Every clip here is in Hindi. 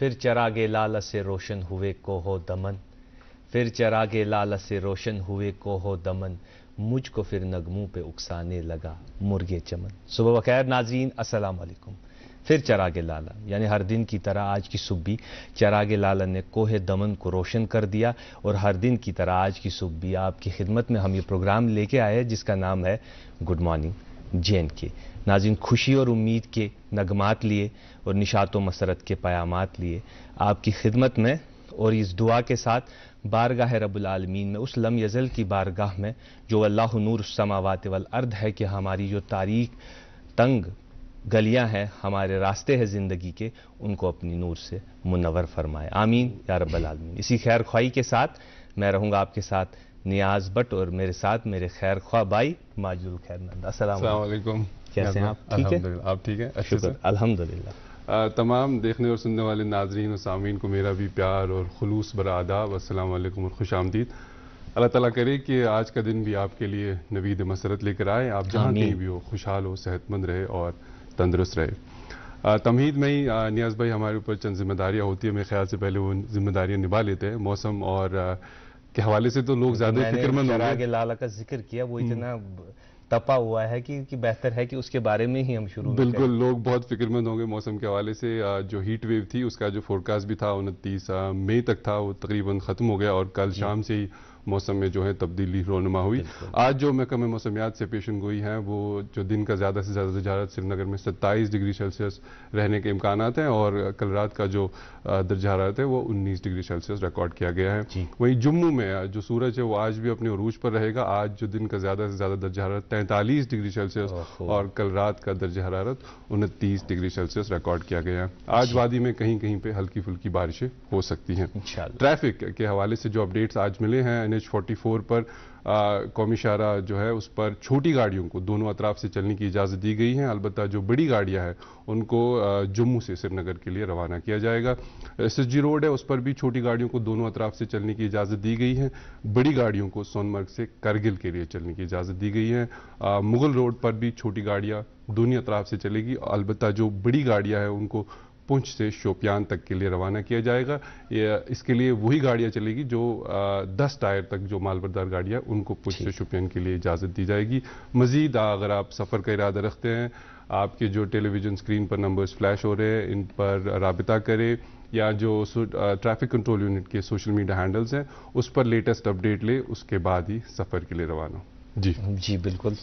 फिर चरागे लाल से रोशन हुए कोहो दमन, फिर चरागे लाल से रोशन हुए कोहो दमन, मुझको फिर नगमों पे उकसाने लगा मुर्गे चमन। सुबह बखैर नाज़रीन, अस्सलाम वालेकुम। फिर चरागे लाला यानी हर दिन की तरह आज की सुबह भी चरागे लाला ने कोहे दमन को रोशन कर दिया, और हर दिन की तरह आज की सुबह भी आपकी खिदमत में हम ये प्रोग्राम लेके आए हैं जिसका नाम है गुड मॉर्निंग JNK। नाज़रीन, खुशी और उम्मीद के नगमात लिए और निशात व मसरत के पयामात लिए आपकी खिदमत में, और इस दुआ के साथ बारगाह रब्बुल आलमीन में, उस लम यज़ल की बारगाह में जो अल्लाह नूर समावात वल अर्द है, कि हमारी जो तारीख तंग गलियां हैं, हमारे रास्ते हैं ज़िंदगी के, उनको अपनी नूर से मुनव्वर फरमाए, आमीन या रब्बल आलमीन। इसी खैर ख्वाही के साथ मैं रहूँगा आपके साथ नियाज भट्ट, और मेरे साथ मेरे खैर ख्वाह भाई माजिदुल खैर नंदा। अस्सलाम वालेकुम। कैसे हैं आप? ठीक है, आप ठीक हैं? अच्छे से अल्हम्दुलिल्लाह। तमाम देखने और सुनने वाले नाजरीन और सामीन को मेरा भी प्यार और खुलूस भरा आदाब, अस्सलाम वालेकुम और खुशामदीद। अल्लाह ताला करे कि आज का दिन भी आपके लिए नवीद मसरत लेकर आए, आप जहाँ कहीं भी हो खुशहाल हो, सेहतमंद रहे और तंदुरुस्त रहे। तमहीद में ही नियाज भाई हमारे ऊपर चंद जिम्मेदारियाँ होती है, मेरे ख्याल से पहले वो जिम्मेदारियाँ निभा लेते हैं। मौसम और के हवाले से तो लोग ज़्यादा फिक्रमंद होंगे। चरागे लाला का जिक्र किया, वो इतना तपा हुआ है कि बेहतर है कि उसके बारे में ही हम शुरू। बिल्कुल, लोग बहुत फिक्रमंद होंगे मौसम के हवाले से। जो हीट वेव थी उसका जो फोरकास्ट भी था 29 मई तक था, वो तकरीबन ख़त्म हो गया, और कल शाम से ही मौसम में जो है तब्दीली रोनुमा हुई। आज जो महकमा मौसमियात से पेशन गोई हैं, वो जो दिन का ज़्यादा से ज़्यादा दर्जा हरारत श्रीनगर में 27 डिग्री सेल्सियस रहने के इम्कान हैं, और कल रात का जो दर्जा हरारत है वो 19 डिग्री सेल्सियस रिकॉर्ड किया गया है। वहीं जम्मू में जो सूरज है वो आज भी अपने अरूज पर रहेगा। आज जो दिन का ज़्यादा से ज़्यादा दर्जा हरारत 43 डिग्री सेल्सियस और कल रात का दर्जा हरारत 29 डिग्री सेल्सियस रिकॉर्ड किया गया है। आज वादी में कहीं कहीं पे हल्की फुल्की बारिशें हो सकती हैं। ट्रैफिक के हवाले से जो अपडेट्स आज मिले हैं, NH44 पर कौमी शाहरा जो है उस पर छोटी गाड़ियों को दोनों अतराफ से चलने की इजाज़त दी गई है। अलबत्ता जो बड़ी गाड़ियां हैं उनको जम्मू से श्रीनगर के लिए रवाना किया जाएगा। SSG रोड है, उस पर भी छोटी गाड़ियों को दोनों अतराफ से चलने की इजाज़त दी गई है। बड़ी गाड़ियों को सोनमर्ग से करगिल के लिए चलने की इजाज़त दी गई है। मुगल रोड पर भी छोटी गाड़ियाँ दोनों अतराफ से चलेगी। अलबत्ता जो बड़ी गाड़ियाँ हैं उनको पुंछ से शोपियान तक के लिए रवाना किया जाएगा। इसके लिए वही गाड़ियाँ चलेगी जो 10 टायर तक जो मालबरदार गाड़ियाँ, उनको पुंछ से शोपियान के लिए इजाज़त दी जाएगी। मज़ीद अगर आप सफ़र का इरादा रखते हैं, आपके जो टेलीविज़न स्क्रीन पर नंबर्स फ्लैश हो रहे हैं, इन पर राबिता करें, या जो ट्रैफिक कंट्रोल यूनिट के सोशल मीडिया हैंडल्स हैं उस पर लेटेस्ट अपडेट ले, उसके बाद ही सफ़र के लिए रवाना। जी बिल्कुल,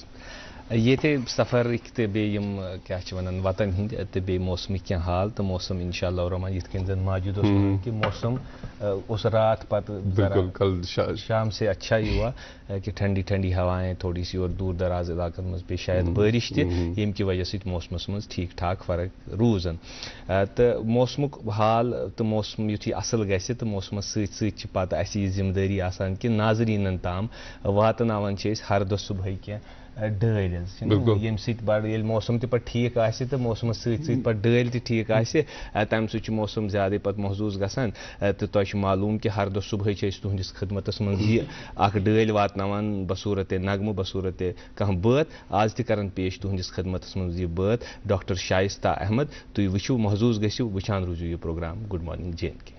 ये थे सफ़र तो बेम क्या वन वतन हिंद तो बे मौसमिक क्या हाल तो मौसम इंशाअल्लाह रहमान यिथ कन जन माजिद कि मौसम उस रात पत कल शाम से अच्छा ही हुआ कि ठंडी ठंडी हवाएं थोड़ी सी, और दूर दराज इलाकन में पे शायद बारिश तम की वजह से मौसमस मज ठीक ठाक फ़र्क रूजन। तो मौसमुक हाल तो मौसम युथी असल गसे तो मौसमस सत पत यह जिम्मेदारी आसान कि नाजरीन ताम वातनावान हर दो सुबह क्या डल ये बड़ ये मौसम पे ठीक आए तो मौसम सत डल ठीक आए तम सह मौसम ज़्यादा पे महसूस गसान। तो तुह मालूम कि हर दो सुबह तुहस खिदमतस मज यह डल वातनावान बसूरत नगम बसूरत कह बात। आज तक पेश तुहस खिदमतस मज यह बात डॉक्टर शाइस्ता अहमद। तुम वो महसूस गो वुचान रूजू यह प्रोग्राम गुड मॉर्निंग JNK।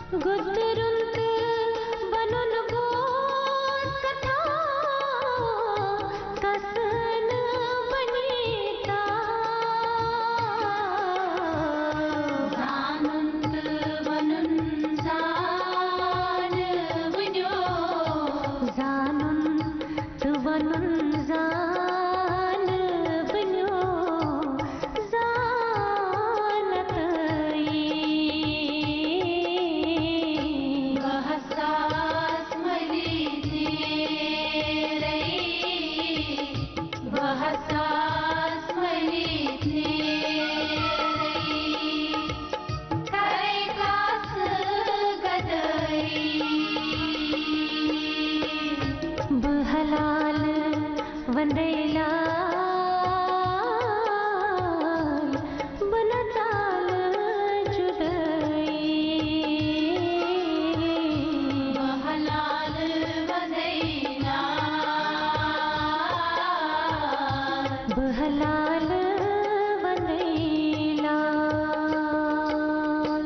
गुदरुंत बनून गोड कथा कसन बनीता जानंत बनून जान बन्यो जानंत बनून जान बन्यो जानत बहसास मली रे बहसास मली रे काय कास गदई बहलाल वंदेलाल बनताल जुदई बहलाल वंदेलाल बहलाल वंदेलाल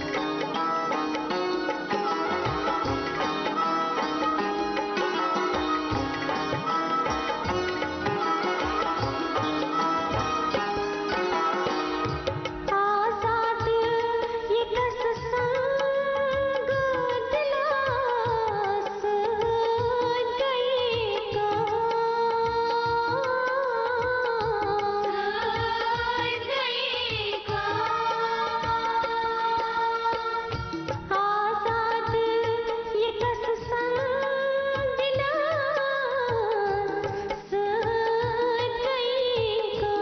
आजाद ये कस संग दिलास गई का आजाद ये कस संग दिलास गई का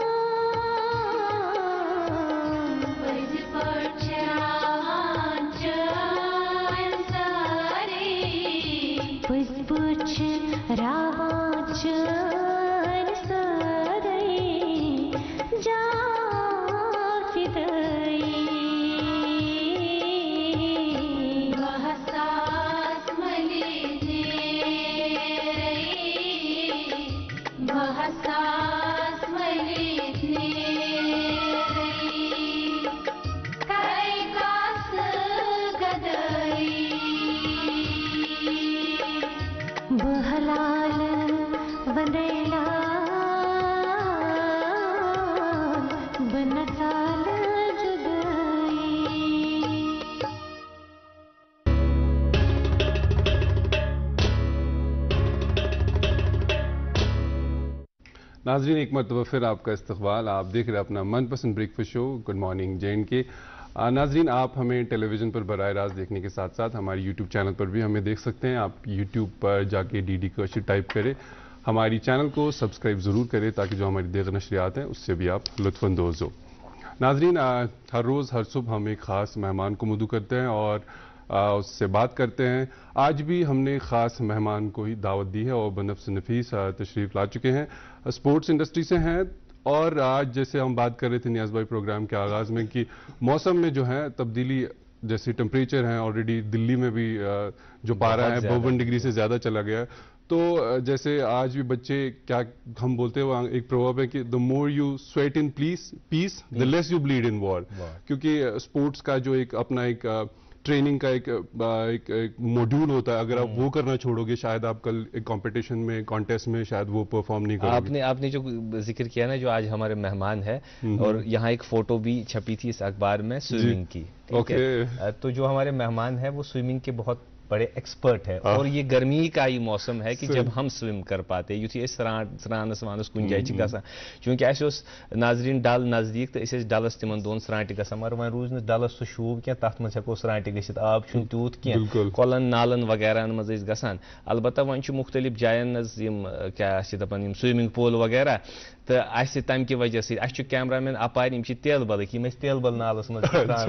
पैज पुछ रावाचन सरे जा फिदई बहसास मली रे बहसास मली रे काय कास गदई बहलाल वंदेलाल बनताल जुदई नाजरीन, एक मरतबा फिर आपका इस्तकबाल। आप देख रहे हैं अपना मनपसंद breakfast show good morning J&K। नाजरीन, आप हमें टेलीविज़न पर बराह रास्त देखने के साथ साथ हमारे यूट्यूब चैनल पर भी हमें देख सकते हैं। आप यूट्यूब पर जाके DD कशी टाइप करें, हमारी चैनल को सब्सक्राइब ज़रूर करें ताकि जो हमारी दीगर नशरियात हैं उससे भी आप लुत्फ़अंदोज़ हो। नाजरीन, हर रोज़ हर सुबह हम एक ख़ास मेहमान को मदऊ करते हैं और उससे बात करते हैं। आज भी हमने ख़ास मेहमान को ही दावत दी है और बनफ्स नफीस तशरीफ़ ला चुके हैं, स्पोर्ट्स इंडस्ट्री से हैं। और आज जैसे हम बात कर रहे थे नियाज़ भाई प्रोग्राम के आगाज़ में कि मौसम में जो है तब्दीली, जैसे टेम्परेचर है ऑलरेडी दिल्ली में भी जो पारा है 52 डिग्री से ज़्यादा चला गया है। तो जैसे आज भी बच्चे, क्या हम बोलते हैं, वहाँ एक प्रोवर्ब है कि the more you sweat in peace the less you bleed in war. क्योंकि स्पोर्ट्स का जो एक अपना एक ट्रेनिंग का एक मॉड्यूल होता है, अगर आप वो करना छोड़ोगे शायद आप कल एक कंपटीशन में, कॉन्टेस्ट में शायद वो परफॉर्म नहीं करोगे। आपने जो जिक्र किया ना, जो आज हमारे मेहमान है, और यहाँ एक फोटो भी छपी थी इस अखबार में स्विमिंग की। ओके, तो जो हमारे मेहमान है वो स्विमिंग के बहुत बड़े एक्सपर्ट है, और ये गर्मी का ही मौसम है कि जब हम स्विम कर पाते युथी सरानस वानस कुन जाए गसान, चूंकि नाजरीन डल नजदीक तो डलस तिमन दोन सरांट गसान, मगर वह रूज डलस सह शूब क्या, तथ मज हेको सरांट गसित, आब छुन तूत क्या, कोलन नालन वगैरह मज गसान। अलबत्ता वन मुख्तलिफ जायन क्या दपान स्विमिंग पूल वगैरह, तो तम की वजह से कैमरामैन अपार तेल बल तेल बल नालस मज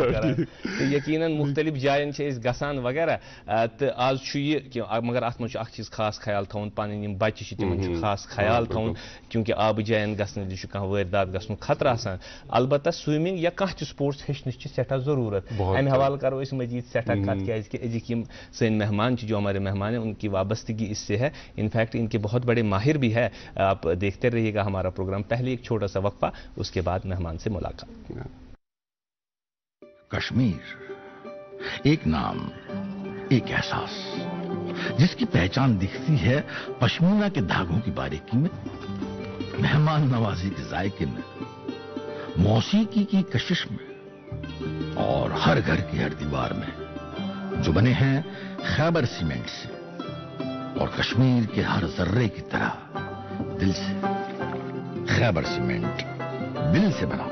तो यकीनन मुख्तलिफ जायन गसान वगैरह। तो आज मगर अत मज चीज खास ख्याल थवन, पन बच्चे तिमन खास ख्याल थवन, क्योंकि आब जायन गसन कह वारदात गसन खतर आसान। अलबत्ता स्विमिंग या कह स्पोर्ट्स हेचनच सठा जरूरत, अमे हवाले करो मजीद सठा कत क्या अजिक सन मेहमान जो हमारे मेहमान हैं उनकी वाबस्तगी इससे है, इनफैक्ट इनके बहुत बड़े माहिर भी है। आप देखते रहिएगा हमारा प्रोग्राम। पहले एक छोटा सा वक्फा, उसके बाद मेहमान से मुलाकात। कश्मीर एक नाम, एक एहसास, जिसकी पहचान दिखती है पश्मीना के धागों की बारीकी में, मेहमान नवाजी के जायके में, मौसीकी की कशिश में और हर घर की हर दीवार में, जो बने हैं खैबर सीमेंट से और कश्मीर के हर जर्रे की तरह दिल से। खैबर सीमेंट, दिल से बना।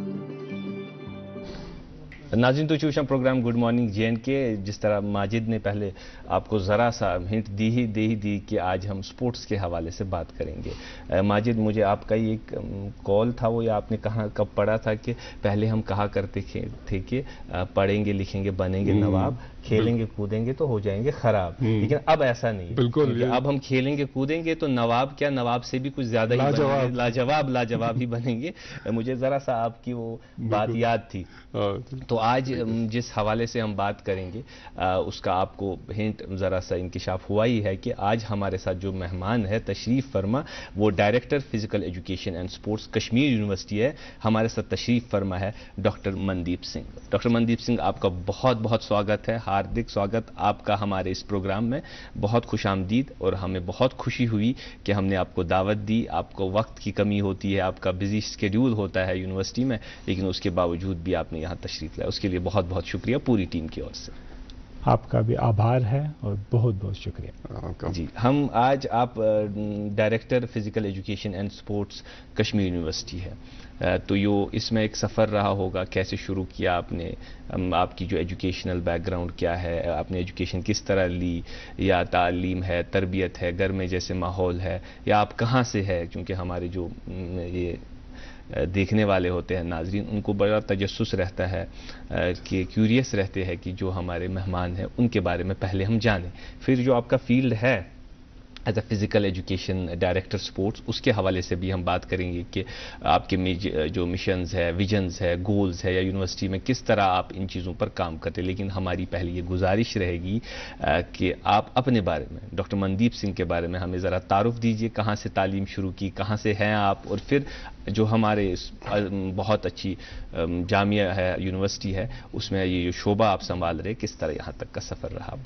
नाज़रीन, तो चूशा प्रोग्राम गुड मॉर्निंग जे.एन.के, जिस तरह माजिद ने पहले आपको ज़रा सा हिंट दी कि आज हम स्पोर्ट्स के हवाले से बात करेंगे। माजिद, मुझे आपका ये एक कॉल था वो, या आपने कहाँ कब पढ़ा था कि पहले हम कहा करते थे कि पढ़ेंगे लिखेंगे बनेंगे नवाब, खेलेंगे कूदेंगे तो हो जाएंगे खराब, लेकिन अब ऐसा नहीं है। बिल्कुल, अब हम खेलेंगे कूदेंगे तो नवाब क्या, नवाब से भी कुछ ज्यादा ही बनेंगे, लाजवाब ही बनेंगे। मुझे जरा सा आपकी वो बात याद थी। तो आज जिस हवाले से हम बात करेंगे उसका आपको हिंट जरा सा इंकिशाफ हुआ ही है कि आज हमारे साथ जो मेहमान है तशरीफ फरमा, वो director physical education and sports Kashmir university है। हमारे साथ तशरीफ फरमा है डॉक्टर मनदीप सिंह। डॉक्टर मनदीप सिंह, आपका बहुत बहुत स्वागत है, हार्दिक स्वागत आपका हमारे इस प्रोग्राम में। बहुत खुशामदीद, और हमें बहुत खुशी हुई कि हमने आपको दावत दी। आपको वक्त की कमी होती है, आपका बिजी शेड्यूल होता है यूनिवर्सिटी में, लेकिन उसके बावजूद भी आपने यहाँ तशरीफ लाया, उसके लिए बहुत बहुत शुक्रिया पूरी टीम की ओर से। आपका भी आभार है और बहुत बहुत शुक्रिया जी। हम आज, आप director physical education and sports Kashmir university है, तो यो इसमें एक सफ़र रहा होगा, कैसे शुरू किया आपने, आपकी जो एजुकेशनल बैकग्राउंड क्या है, आपने एजुकेशन किस तरह ली, या तालीम है, तरबियत है, घर में जैसे माहौल है, या आप कहाँ से है, क्योंकि हमारे जो ये देखने वाले होते हैं नाजरीन, उनको बड़ा तजस्सुस रहता है कि क्यूरियस रहते हैं कि जो हमारे मेहमान हैं उनके बारे में पहले हम जानें, फिर जो आपका फील्ड है as a physical education director sports, उसके हवाले से भी हम बात करेंगे कि आपके जो मिशंस है, विजन्स है, गोल्स है, या यूनिवर्सिटी में किस तरह आप इन चीज़ों पर काम करते हैं। लेकिन हमारी पहली ये गुजारिश रहेगी कि आप अपने बारे में, डॉक्टर मनदीप सिंह के बारे में हमें ज़रा तारुफ दीजिए, कहाँ से तालीम शुरू की, कहाँ से हैं आप, और फिर जो हमारे बहुत अच्छी जामिया है, यूनिवर्सिटी है, उसमें ये जो शोबा आप संभाल रहे, किस तरह यहाँ तक का सफ़र रहा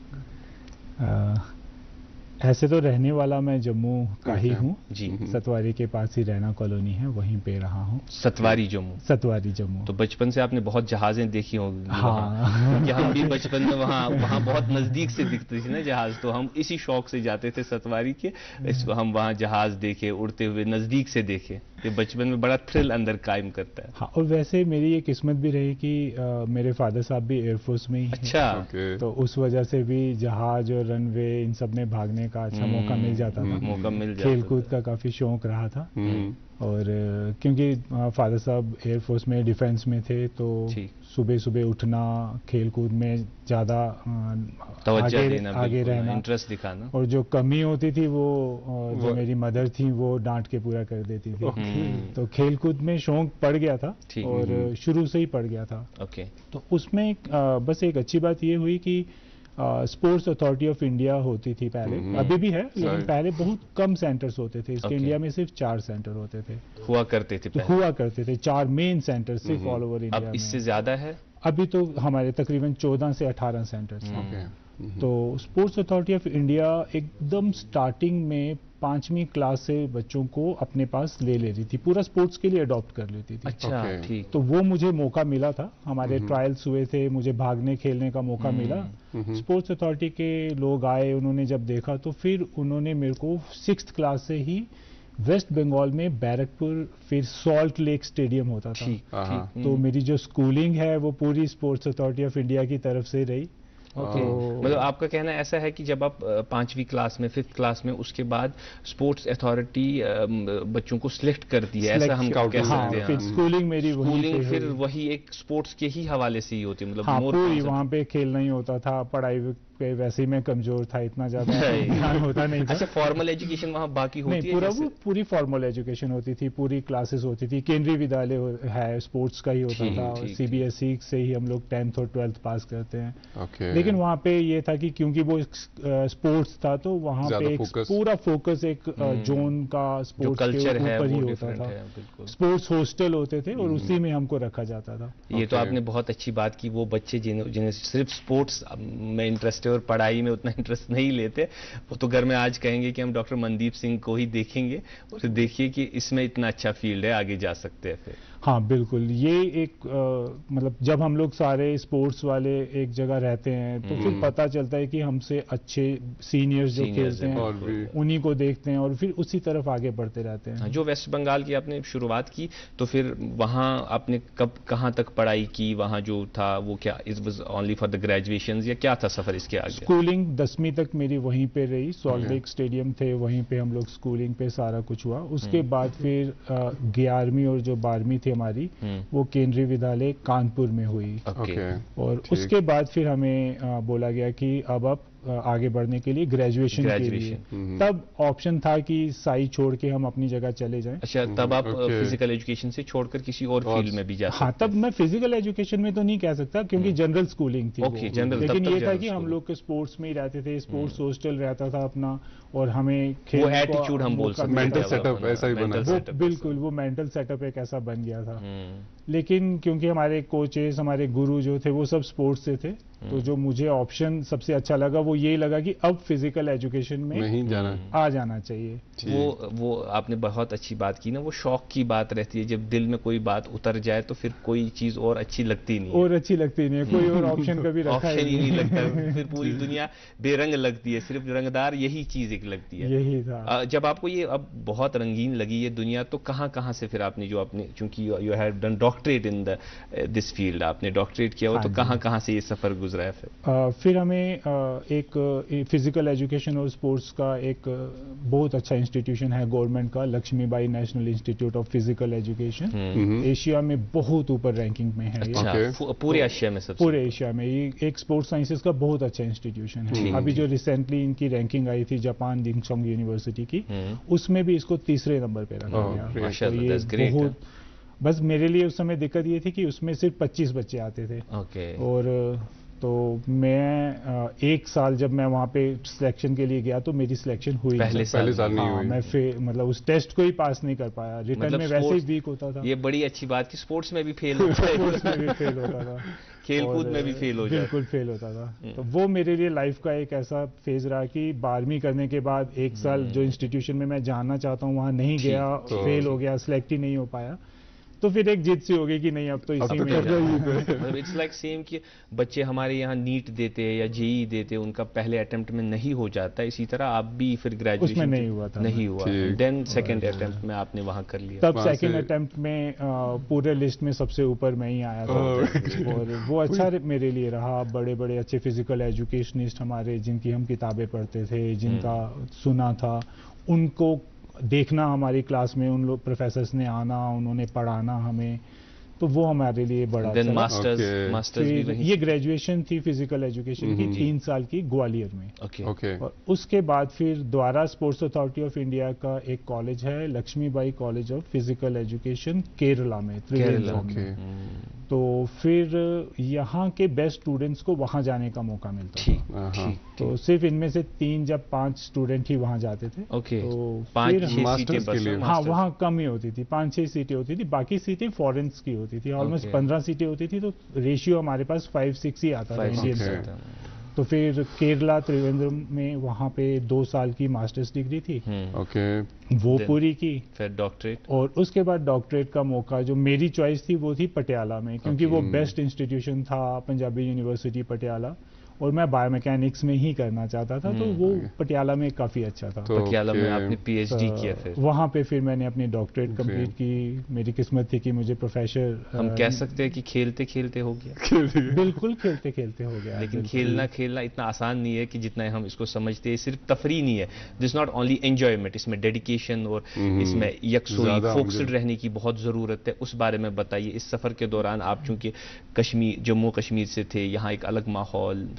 आपका। ऐसे तो रहने वाला मैं जम्मू का ही हूँ जी। सतवारी के पास ही रैना कॉलोनी है, वहीं पे रहा हूँ। सतवारी जम्मू। सतवारी जम्मू। तो बचपन से आपने बहुत जहाजें देखी होंगी। हाँ। क्योंकि हम भी बचपन में वहाँ बहुत नज़दीक से दिखती थी ना जहाज, तो हम इसी शौक से जाते थे सतवारी के, इसको हम वहाँ जहाज देखे, उड़ते हुए नज़दीक से देखे, ये बचपन में बड़ा थ्रिल अंदर कायम करता है। हाँ, और वैसे मेरी ये किस्मत भी रही कि मेरे फादर साहब भी एयरफोर्स में ही हैं। अच्छा। तो उस वजह से भी जहाज और रनवे इन सब में भागने का अच्छा मौका मिल जाता था, मौका मिल जाता, खेल कूद का काफी शौक रहा था। और क्योंकि फादर साहब एयरफोर्स में डिफेंस में थे, तो सुबह सुबह उठना, खेल कूद में ज्यादा आगे रहना, इंटरेस्ट दिखाना, और जो कमी होती थी वो जो मेरी मदर थी वो डांट के पूरा कर देती थी। तो खेल कूद में शौक पड़ गया था, और शुरू से ही पड़ गया था। तो उसमें बस एक अच्छी बात ये हुई कि स्पोर्ट्स अथॉरिटी ऑफ इंडिया होती थी पहले, अभी भी है, लेकिन पहले बहुत कम सेंटर्स होते थे इसके। इंडिया में सिर्फ 4 सेंटर होते थे, हुआ करते थे 4 मेन सेंटर सिर्फ ऑल ओवर इंडिया में। अब इससे ज्यादा है, अभी तो हमारे तकरीबन 14 से 18 सेंटर्स हैं। तो स्पोर्ट्स अथॉरिटी ऑफ इंडिया एकदम स्टार्टिंग में 5वीं क्लास से बच्चों को अपने पास ले रही थी, पूरा स्पोर्ट्स के लिए अडॉप्ट कर लेती थी। अच्छा, ठीक। तो वो मुझे मौका मिला था, हमारे ट्रायल्स हुए थे, मुझे भागने खेलने का मौका मिला। स्पोर्ट्स अथॉरिटी के लोग आए, उन्होंने जब देखा तो फिर उन्होंने मेरे को 6th क्लास से ही वेस्ट बंगाल में बैरकपुर, फिर सॉल्ट लेक स्टेडियम होता था, तो मेरी जो स्कूलिंग है वो पूरी स्पोर्ट्स अथॉरिटी ऑफ इंडिया की तरफ से रही। मतलब आपका कहना ऐसा है कि जब आप 5वीं क्लास में, 5th क्लास में, उसके बाद स्पोर्ट्स अथॉरिटी बच्चों को सिलेक्ट करती है, ऐसा हम कह सकते हैं। फिर स्कूलिंग मेरी फिर वही एक स्पोर्ट्स के ही हवाले से ही होती है, मतलब पूरी वहाँ पे खेलना ही होता था, पढ़ाई पे, वैसे ही मैं कमजोर था, इतना ज्यादा ध्यान होता नहीं था। अच्छा, फॉर्मल एजुकेशन वहाँ बाकी होती नहीं, है? पूरा जैसे? वो पूरी फॉर्मल एजुकेशन होती थी, पूरी क्लासेस होती थी, केंद्रीय विद्यालय है, स्पोर्ट्स का ही होता ठीक, था, ठीक, सीबीएसई से ही हम लोग 10th और 12th पास करते हैं। ओके। लेकिन वहाँ पे ये था कि क्योंकि वो स्पोर्ट्स था तो वहाँ ज्यादा पे एक focus। पूरा फोकस एक जोन का जो स्पोर्ट्स के कल्चर है ऊपर ही वो होता डिफरेंट था। है, बिल्कुल। स्पोर्ट्स हॉस्टल होते थे और उसी में हमको रखा जाता था। ये तो Okay। आपने बहुत अच्छी बात की। वो बच्चे जिन्हें सिर्फ स्पोर्ट्स में इंटरेस्ट है और पढ़ाई में उतना इंटरेस्ट नहीं लेते, वो तो घर में आज कहेंगे कि हम डॉक्टर मनदीप सिंह को ही देखेंगे और देखिए कि इसमें इतना अच्छा फील्ड है, आगे जा सकते हैं फिर। हाँ बिल्कुल, ये एक मतलब जब हम लोग सारे स्पोर्ट्स वाले एक जगह रहते हैं तो फिर पता चलता है कि हमसे अच्छे सीनियर्स जो Seniors खेलते हैं, और हैं भी उन्हीं को देखते हैं और फिर उसी तरफ आगे बढ़ते रहते हैं। हाँ, जो वेस्ट बंगाल की आपने शुरुआत की, तो फिर वहाँ आपने कब कहाँ तक पढ़ाई की? वहाँ जो था वो क्या, it was only for the graduation या क्या था सफर इसके आगे? स्कूलिंग 10वीं तक मेरी वहीं पे रही, सॉल्ट लेक स्टेडियम थे, वहीं पे हम लोग स्कूलिंग पे सारा कुछ हुआ। उसके बाद फिर 11वीं और जो 12वीं थी हमारी, वो केंद्रीय विद्यालय कानपुर में हुई। ओके। और ठीक। उसके बाद फिर हमें बोला गया कि अब आप आगे बढ़ने के लिए ग्रेजुएशन के लिए, तब ऑप्शन था कि साई छोड़ के हम अपनी जगह चले जाएं। अच्छा, तब आप Okay। फिजिकल एजुकेशन से छोड़कर किसी और फील्ड में भी जा हाँ, सकते तब मैं फिजिकल एजुकेशन में तो नहीं कह सकता क्योंकि जनरल स्कूलिंग थी Okay, वो। general, लेकिन तब तक ये था general कि हम schooling। लोग के स्पोर्ट्स में ही रहते थे, स्पोर्ट्स हॉस्टल रहता था अपना, और हमें वो खेलने को एटीट्यूड हम बोल मौका सकते हैं। मिलता Mental था। setup ऐसा ही बना Mental था। setup बिल्कुल, वो मेंटल सेटअप एक ऐसा बन गया था। हम्म। लेकिन क्योंकि हमारे कोचेस, हमारे गुरु जो थे वो सब स्पोर्ट्स से थे, तो जो मुझे ऑप्शन सबसे अच्छा लगा वो ये लगा कि अब फिजिकल एजुकेशन में नहीं जाना। आ जाना चाहिए। वो आपने बहुत अच्छी बात की ना, वो शौक की बात रहती है, जब दिल में कोई बात उतर जाए तो फिर कोई चीज और अच्छी लगती नहीं है। और अच्छी लगती नहीं है, कोई और ऑप्शन कभी रखा ऑप्शन ही नहीं लगता, फिर पूरी दुनिया बेरंग लगती है, सिर्फ रंगदार यही चीज एक लगती है। यही था। जब आपको ये अब बहुत रंगीन लगी ये दुनिया, तो कहाँ कहाँ से फिर आपने जो अपने, चूंकि you have done doctorate in this field, आपने डॉक्टरेट किया हो, हाँ तो जी। कहाँ कहाँ से ये सफर गुजरा है फिर? फिर हमें एक फिजिकल एजुकेशन और स्पोर्ट्स का एक बहुत अच्छा इंस्टीट्यूशन है गवर्नमेंट का, Laxmibai national institute of physical education. Asia में बहुत ऊपर रैंकिंग में है ये। अच्छा, Okay। पूरे एशिया में सबसे? पूरे एशिया में ये एक स्पोर्ट्स साइंसेस का बहुत अच्छा इंस्टीट्यूशन है। ठीक, अभी ठीक। जो रिसेंटली इनकी रैंकिंग आई थी जापान दिंगसोंग यूनिवर्सिटी की, उसमें भी इसको तीसरे नंबर पे रखा Oh, गया। great। तो माशाल्लाह, ये that's great, बहुत, बस मेरे लिए उस समय दिक्कत ये थी कि उसमें सिर्फ 25 बच्चे आते थे। ओके। और तो मैं एक साल जब मैं वहाँ पे सिलेक्शन के लिए गया तो मेरी सिलेक्शन हुई पहले नहीं। साल नहीं हाँ, हुई। मैं मतलब उस टेस्ट को ही पास नहीं कर पाया, रिटर्न मतलब में वैसे ही sports- वीक होता था। ये बड़ी अच्छी बात कि स्पोर्ट्स में भी फेल होता है, स्पोर्ट्स में भी फेल होता था, खेलकूद और में भी फेल हो जाता है। बिल्कुल फेल होता था। तो वो मेरे लिए लाइफ का एक ऐसा फेज रहा कि 12वीं करने के बाद एक साल जो इंस्टीट्यूशन में मैं जाना चाहता हूँ वहाँ नहीं गया, तो- फेल हो गया, सिलेक्ट ही नहीं हो पाया। तो फिर एक जिद सी हो गई कि नहीं अब तो इसी में मतलब इट्स लाइक सेम कि बच्चे हमारे यहाँ नीट देते हैं या जेई देते हैं, उनका पहले अटेम्प्ट में नहीं हो जाता, इसी तरह आप भी फिर ग्रेजुएशन उसमें नहीं हुआ था। नहीं हुआ, ठीक। देन सेकंड अटेम्प्ट में आपने वहाँ कर लिया। तब वहाँ सेकंड से- अटेम्प्ट में पूरे लिस्ट में सबसे ऊपर मैं ही आया था। और वो अच्छा मेरे लिए रहा। बड़े बड़े अच्छे फिजिकल एजुकेशनिस्ट हमारे, जिनकी हम किताबें पढ़ते थे, जिनका सुना था, उनको देखना हमारी क्लास में, उन लोग प्रोफेसर्स ने आना, उन्होंने पढ़ाना हमें, तो वो हमारे लिए बड़ा देन अच्छा लगा। मास्टर्स भी फिर वहीं? ये ग्रेजुएशन थी फिजिकल एजुकेशन की 3 साल की ग्वालियर में। ओके। ओके। और उसके बाद फिर द्वारा स्पोर्ट्स अथॉरिटी ऑफ इंडिया का एक कॉलेज है, Laxmibai college of physical education, Kerala में, त्रिवेंद्रम में। ओके। तो फिर यहाँ के बेस्ट स्टूडेंट्स को वहाँ जाने का मौका मिलता था। ठीक हाँ। ठीक। तो सिर्फ इनमें से 3 या 5 स्टूडेंट ही वहाँ जाते थे। ओके, तो 5-6 फिर मास्टर्स सीटें के बस लिए? हैं, हाँ, मास्टर्स। वहाँ कम ही होती थी, 5-6 सीटें होती थी, बाकी सीटें फॉरेन्स की होती थी। Almost Okay। 15 सीटें होती थी, तो रेशियो हमारे पास 5-6 ही आता था 5-6 इंडियन Okay। से। आता है। तो फिर केरला त्रिवेंद्रम में वहाँ पे 2 साल की मास्टर्स डिग्री थी, ओके। वो Then- पूरी की। फिर डॉक्टरेट? और उसके बाद डॉक्टरेट का मौका जो मेरी चॉइस थी वो थी पटियाला में, क्योंकि वो बेस्ट इंस्टीट्यूशन था, पंजाबी यूनिवर्सिटी पटियाला, और मैं बायोमैकेनिक्स में ही करना चाहता था, तो वो पटियाला में काफ़ी अच्छा था। तो पटियाला में ओके। आपने पीएचडी किया फिर? वहाँ पे फिर मैंने अपनी डॉक्टरेट Okay। कंप्लीट की। मेरी किस्मत थी कि मुझे प्रोफेसर हम कह सकते हैं कि खेलते खेलते हो गया, बिल्कुल खेलते खेलते हो गया। लेकिन बिल्कुल। खेलना इतना आसान नहीं है कि जितना हम इसको समझते हैं। सिर्फ तफरी नहीं है, दिस नॉट ओनली एंजॉयमेंट, इसमें डेडिकेशन और इसमें यकसुई, ज़्यादा फोकस्ड मुझे- रहने की बहुत ज़रूरत है। उस बारे में बताइए। इस सफ़र के दौरान आप चूंकि कश्मीर, जम्मू कश्मीर से थे, यहाँ एक अलग माहौल,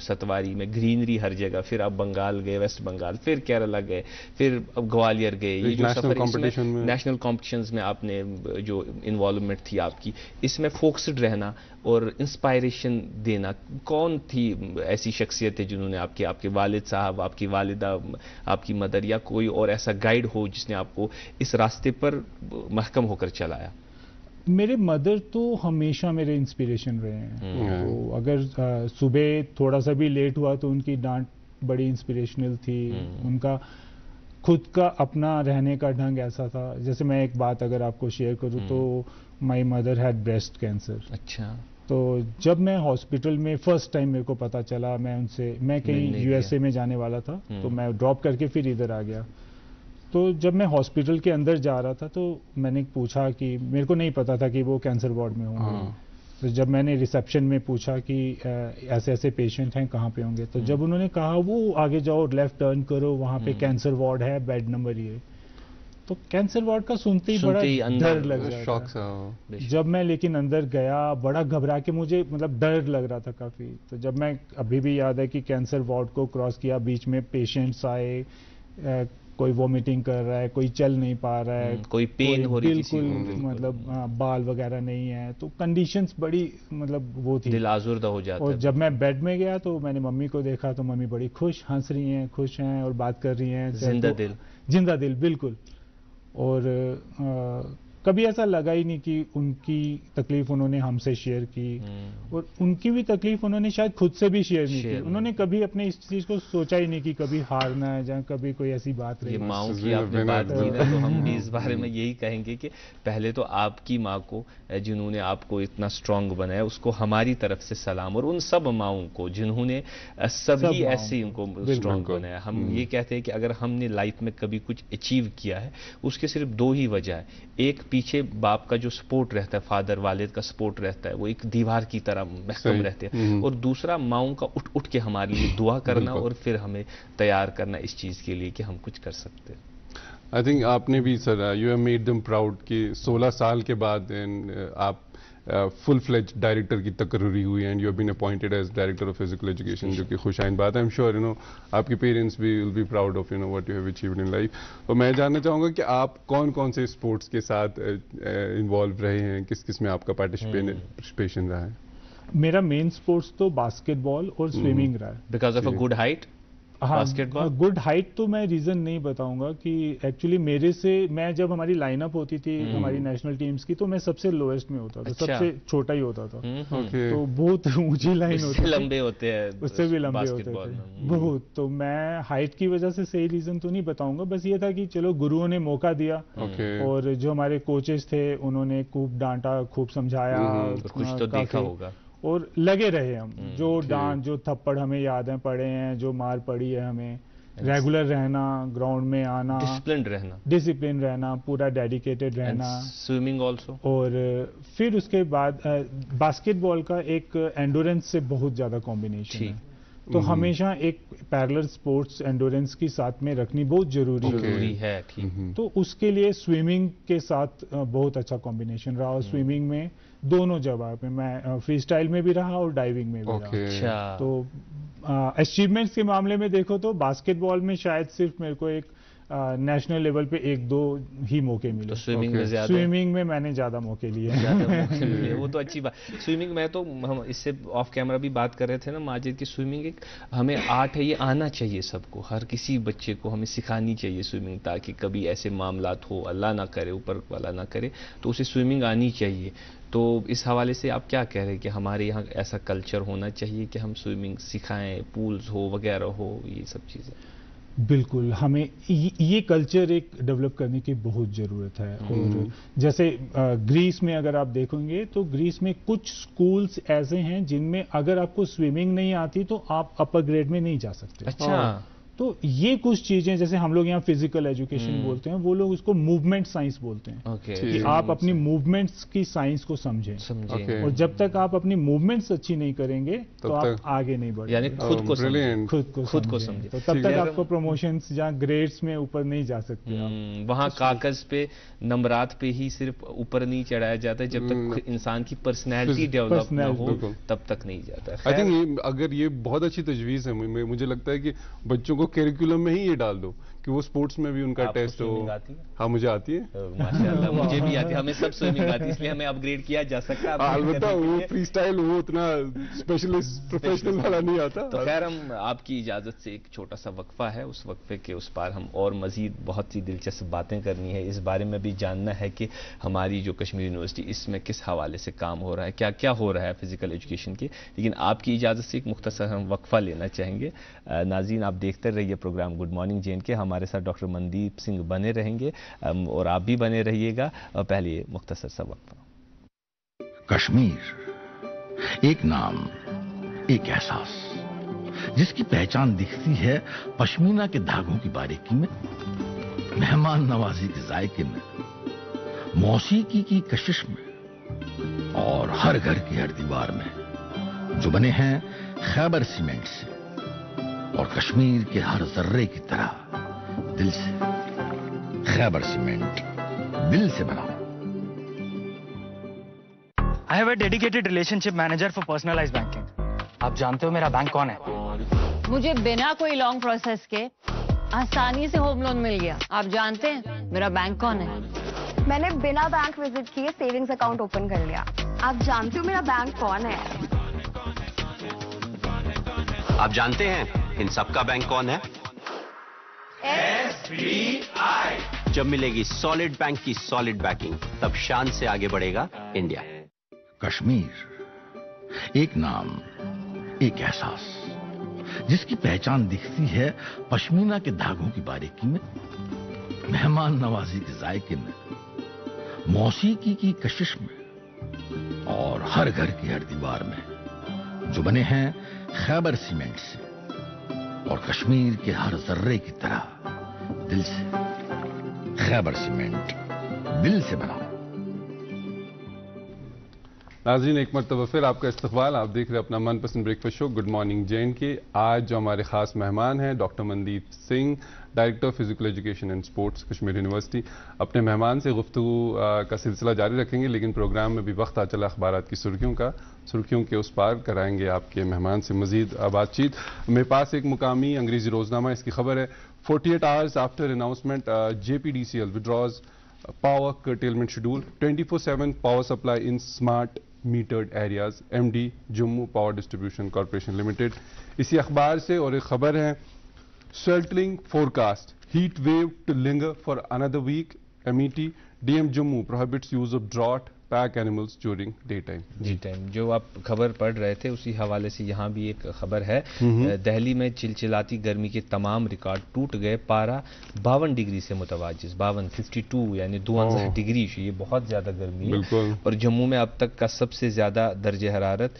सतवारी में ग्रीनरी हर जगह, फिर आप बंगाल गए, वेस्ट बंगाल, फिर केरला गए, फिर अब ग्वालियर गए, ये जो सफर नेशनल कॉम्पिटिशंस में आपने जो इन्वॉल्वमेंट थी आपकी, इसमें फोकस्ड रहना और इंस्पायरेशन देना, कौन थी ऐसी शख्सियतें जिन्होंने आपके वालिद साहब, आपकी वालिदा, आपकी मदर या कोई और ऐसा गाइड हो जिसने आपको इस रास्ते पर महकम होकर चलाया? मेरे मदर तो हमेशा मेरे इंस्पिरेशन रहे हैं। तो अगर सुबह थोड़ा सा भी लेट हुआ तो उनकी डांट बड़ी इंस्पिरेशनल थी। उनका खुद का अपना रहने का ढंग ऐसा था। जैसे मैं एक बात अगर आपको शेयर करूं तो my mother had breast cancer. अच्छा। तो जब मैं हॉस्पिटल में फर्स्ट टाइम मेरे को पता चला, मैं कहीं यूएसए में जाने वाला था, तो मैं ड्रॉप करके फिर इधर आ गया। तो जब मैं हॉस्पिटल के अंदर जा रहा था तो मैंने पूछा कि मेरे को नहीं पता था कि वो कैंसर वार्ड में होंगे। तो जब मैंने रिसेप्शन में पूछा कि ऐसे ऐसे पेशेंट हैं, कहाँ पे होंगे, तो जब उन्होंने कहा वो आगे जाओ, लेफ्ट टर्न करो, वहाँ पे कैंसर वार्ड है, बेड नंबर ये। तो कैंसर वार्ड का सुनते ही बड़ा डर लग रहा था। जब मैं लेकिन अंदर गया, बड़ा घबरा के, मुझे मतलब डर लग रहा था काफी। तो जब मैं, अभी भी याद है कि कैंसर वार्ड को क्रॉस किया, बीच में पेशेंट्स आए, कोई वॉमिटिंग कर रहा है, कोई चल नहीं पा रहा है, कोई पेन हो रही है, बिल्कुल मतलब बाल वगैरह नहीं है। तो कंडीशंस बड़ी मतलब वो थी, दिल आज़ुर्दा हो जाता है। और जब मैं बेड में गया तो मैंने मम्मी को देखा तो मम्मी बड़ी खुश, हंस रही हैं, खुश हैं और बात कर रही हैं, जिंदा दिल बिल्कुल। और कभी ऐसा लगा ही नहीं कि उनकी तकलीफ उन्होंने हमसे शेयर की, और उनकी भी तकलीफ उन्होंने शायद खुद से भी शेयर नहीं की। उन्होंने कभी अपने इस चीज को सोचा ही नहीं कि कभी हारना है, जहाँ कभी कोई ऐसी बात रही। माँ की आपने बात की ना, तो हम भी इस बारे में यही कहेंगे कि पहले तो आपकी माँ को, जिन्होंने आपको इतना स्ट्रांग बनाया, उसको हमारी तरफ से सलाम, और उन सब माँओं को जिन्होंने सभी ऐसे उनको स्ट्रांग बनाया। हम ये कहते हैं कि अगर हमने लाइफ में कभी कुछ अचीव किया है, उसके सिर्फ दो ही वजह है। एक, पीछे बाप का जो सपोर्ट रहता है, फादर वालिद का सपोर्ट रहता है, वो एक दीवार की तरह महकम रहते हैं। और दूसरा, माँओं का उठ उठ के हमारे लिए दुआ करना और फिर हमें तैयार करना इस चीज के लिए कि हम कुछ कर सकते हैं। आई थिंक आपने भी sir, you have made them proud कि 16 साल के बाद आप फुल फ्लेज डायरेक्टर की तकर्री हुई and you have been appointed as director of physical education, जो कि खुशाइन बात है। आई एम श्योर आपके पेरेंट्स भी will be proud of what you have achieved in life. और मैं जानना चाहूँगा कि आप कौन कौन से स्पोर्ट्स के साथ इन्वॉल्व रहे हैं, किस किस में आपका पार्टिसिपेशन रहा है? मेरा मेन स्पोर्ट्स तो बास्केटबॉल और स्विमिंग रहा है। Because of a good height? Basketball good height तो मैं रीजन नहीं बताऊंगा कि एक्चुअली मेरे से, मैं जब हमारी लाइनअप होती थी हमारी नेशनल टीम्स की, तो मैं सबसे लोएस्ट में होता था। अच्छा। सबसे छोटा ही होता था। तो बहुत ऊंची लाइन होती थी, लंबे होते हैं, उससे भी लंबे होते थे बहुत। तो मैं हाइट की वजह से सही रीजन तो नहीं बताऊंगा, बस ये था कि चलो गुरुओं ने मौका दिया, और जो हमारे कोचेस थे उन्होंने खूब डांटा, खूब समझाया, कुछ तो देखा होगा, और लगे रहे हम। जो डांट, जो थप्पड़ हमें याद है पड़े हैं, जो मार पड़ी है हमें, रेगुलर रहना, ग्राउंड में आना, डिसिप्लिन रहना, पूरा डेडिकेटेड रहना। Swimming also. और फिर उसके बाद बास्केटबॉल का एक एंडोरेंस से बहुत ज्यादा कॉम्बिनेशन है। तो हमेशा एक पैरेलल स्पोर्ट्स एंडोरेंस की साथ में रखनी बहुत जरूरी है। ठीक। तो उसके लिए स्विमिंग के साथ बहुत अच्छा कॉम्बिनेशन रहा, और स्विमिंग में दोनों जगह पे मैं फ्री स्टाइल में भी रहा और डाइविंग में भी रहा। तो अचीवमेंट्स के मामले में देखो तो बास्केटबॉल में शायद सिर्फ मेरे को एक नेशनल लेवल पे 1-2 ही मौके मिले। तो स्विमिंग में ज्यादा? स्विमिंग में मैंने ज्यादा मौके लिए। वो तो अच्छी बात। स्विमिंग में तो हम इससे ऑफ कैमरा भी बात कर रहे थे ना माजिद की, स्विमिंग एक हमें आर्ट है, ये आना चाहिए सबको, हर किसी बच्चे को हमें सिखानी चाहिए स्विमिंग, ताकि कभी ऐसे मामलात हो, अल्लाह ना करे, ऊपर वाला ना करे, तो उसे स्विमिंग आनी चाहिए। तो इस हवाले से आप क्या कह रहे हैं कि हमारे यहाँ ऐसा कल्चर होना चाहिए कि हम स्विमिंग सिखाएं, पूल्स हो वगैरह हो, ये सब चीज़ें? बिल्कुल, हमें ये कल्चर एक डेवलप करने की बहुत ज़रूरत है। और जैसे ग्रीस में अगर आप देखोगे तो ग्रीस में कुछ स्कूल्स ऐसे हैं जिनमें अगर आपको स्विमिंग नहीं आती तो आप अपर ग्रेड में नहीं जा सकते। अच्छा। तो ये कुछ चीजें, जैसे हम लोग यहाँ फिजिकल एजुकेशन बोलते हैं, वो लोग उसको मूवमेंट साइंस बोलते हैं कि आप अपनी मूवमेंट्स की साइंस को समझें। और जब तक आप अपनी मूवमेंट्स अच्छी नहीं करेंगे तो आप आगे नहीं बढ़ेंगे, यानी खुद को समझें। तो तब तक आपको प्रमोशंस या ग्रेड्स में ऊपर नहीं जा सकते आप। वहाँ कागज पे नंबरात पे ही सिर्फ ऊपर नहीं चढ़ाया जाता है, जब तक इंसान की पर्सनैलिटी डेवलप ना हो तब तक नहीं जाता। आई थिंक अगर ये बहुत अच्छी तजवीज़ है, मुझे लगता है कि बच्चों को करिकुलम में ही ये डाल दो कि वो स्पोर्ट्स में भी उनका टेस्ट हो। हाँ, मुझे आती है, माशाल्लाह। मुझे भी आती है, हमें सब स्विमिंग आती है, इसलिए हमें अपग्रेड किया जा सकता है। अलबत्ता वो फ्री स्टाइल, वो उतना स्पेशलिस्ट प्रोफेशनल वाला नहीं आता। तो खैर, हम आपकी इजाजत से एक छोटा सा वक्फा है, उस वक्फे के उस पार हम और मजीद बहुत सी दिलचस्प बातें करनी है, इस बारे में भी जानना है कि हमारी जो कश्मीर यूनिवर्सिटी इसमें किस हवाले से काम हो रहा है, क्या क्या हो रहा है फिजिकल एजुकेशन की। लेकिन आपकी इजाजत से एक मुख्तसर हम वक्फा लेना चाहेंगे। नाज़रीन, आप देखते रहिए प्रोग्राम गुड मॉर्निंग जे.एन.के। हमारे साथ डॉक्टर मनदीप सिंह बने रहेंगे और आप भी बने रहिएगा। पहले मुख्तसर सा वक्फा। कश्मीर एक नाम, एक एहसास, जिसकी पहचान दिखती है पश्मीना के धागों की बारीकी में, मेहमान नवाजी के जायके में, मौसीकी की कशिश में और हर घर की हर दीवार में, जो बने हैं खैबर सीमेंट से और कश्मीर के हर जर्रे की तरह दिल से। खैबर सीमेंट, दिल से बनाओ। I have a dedicated relationship manager for personalized banking. आप जानते हो मेरा बैंक कौन है? मुझे बिना कोई लॉन्ग प्रोसेस के आसानी से होम लोन मिल गया। आप जानते हैं मेरा बैंक कौन है? मैंने बिना बैंक विजिट किए सेविंग्स अकाउंट ओपन कर लिया। आप जानते हो मेरा बैंक कौन है? आप जानते हैं इन सबका बैंक कौन है? SBI। जब मिलेगी सॉलिड बैंक की सॉलिड बैकिंग, तब शान से आगे बढ़ेगा इंडिया। कश्मीर एक नाम, एक एहसास, जिसकी पहचान दिखती है पश्मीना के धागों की बारीकी में, मेहमान नवाजी के जायके में, मौसीकी की कशिश में और हर घर की हर दीवार में, जो बने हैं खैबर सीमेंट से और कश्मीर के हर जर्रे की तरह दिल से। खैबर सीमेंट, दिल से बनाओ। नाज़रीन, एक मरतबा फिर आपका इस्तकबाल। आप देख रहे हैं अपना मनपसंद breakfast show good morning JNK. आज जो हमारे खास मेहमान हैं doctor Mandeep Singh, director of physical education and sports Kashmir university. अपने मेहमान से गुफ्तगू का सिलसिला जारी रखेंगे, लेकिन प्रोग्राम में भी वक्त आ चला अखबारात की सुर्खियों के उस पार कराएंगे आपके मेहमान से मजीद बातचीत। मेरे पास एक मुकामी अंग्रेजी रोजनामा, इसकी खबर है 48 hours after announcement JPDCL withdraws power curtailment schedule, 24/7 power supply in smart metered areas, MD Jammu power distribution corporation limited. इसी अखबार से और एक खबर है sweltering forecast, heat wave to linger for another week, MET, DM Jammu prohibits use of drought pack animals during day time. जी टाइम जो आप खबर पढ़ रहे थे उसी हवाले से यहाँ भी एक खबर है। दिल्ली में चिलचिलाती गर्मी के तमाम रिकॉर्ड टूट गए। पारा 52 डिग्री से मुतवाजिज, 52 यानी 52 डिग्री, ये बहुत ज्यादा गर्मी है। और जम्मू में अब तक का सबसे ज्यादा दर्जे हरारत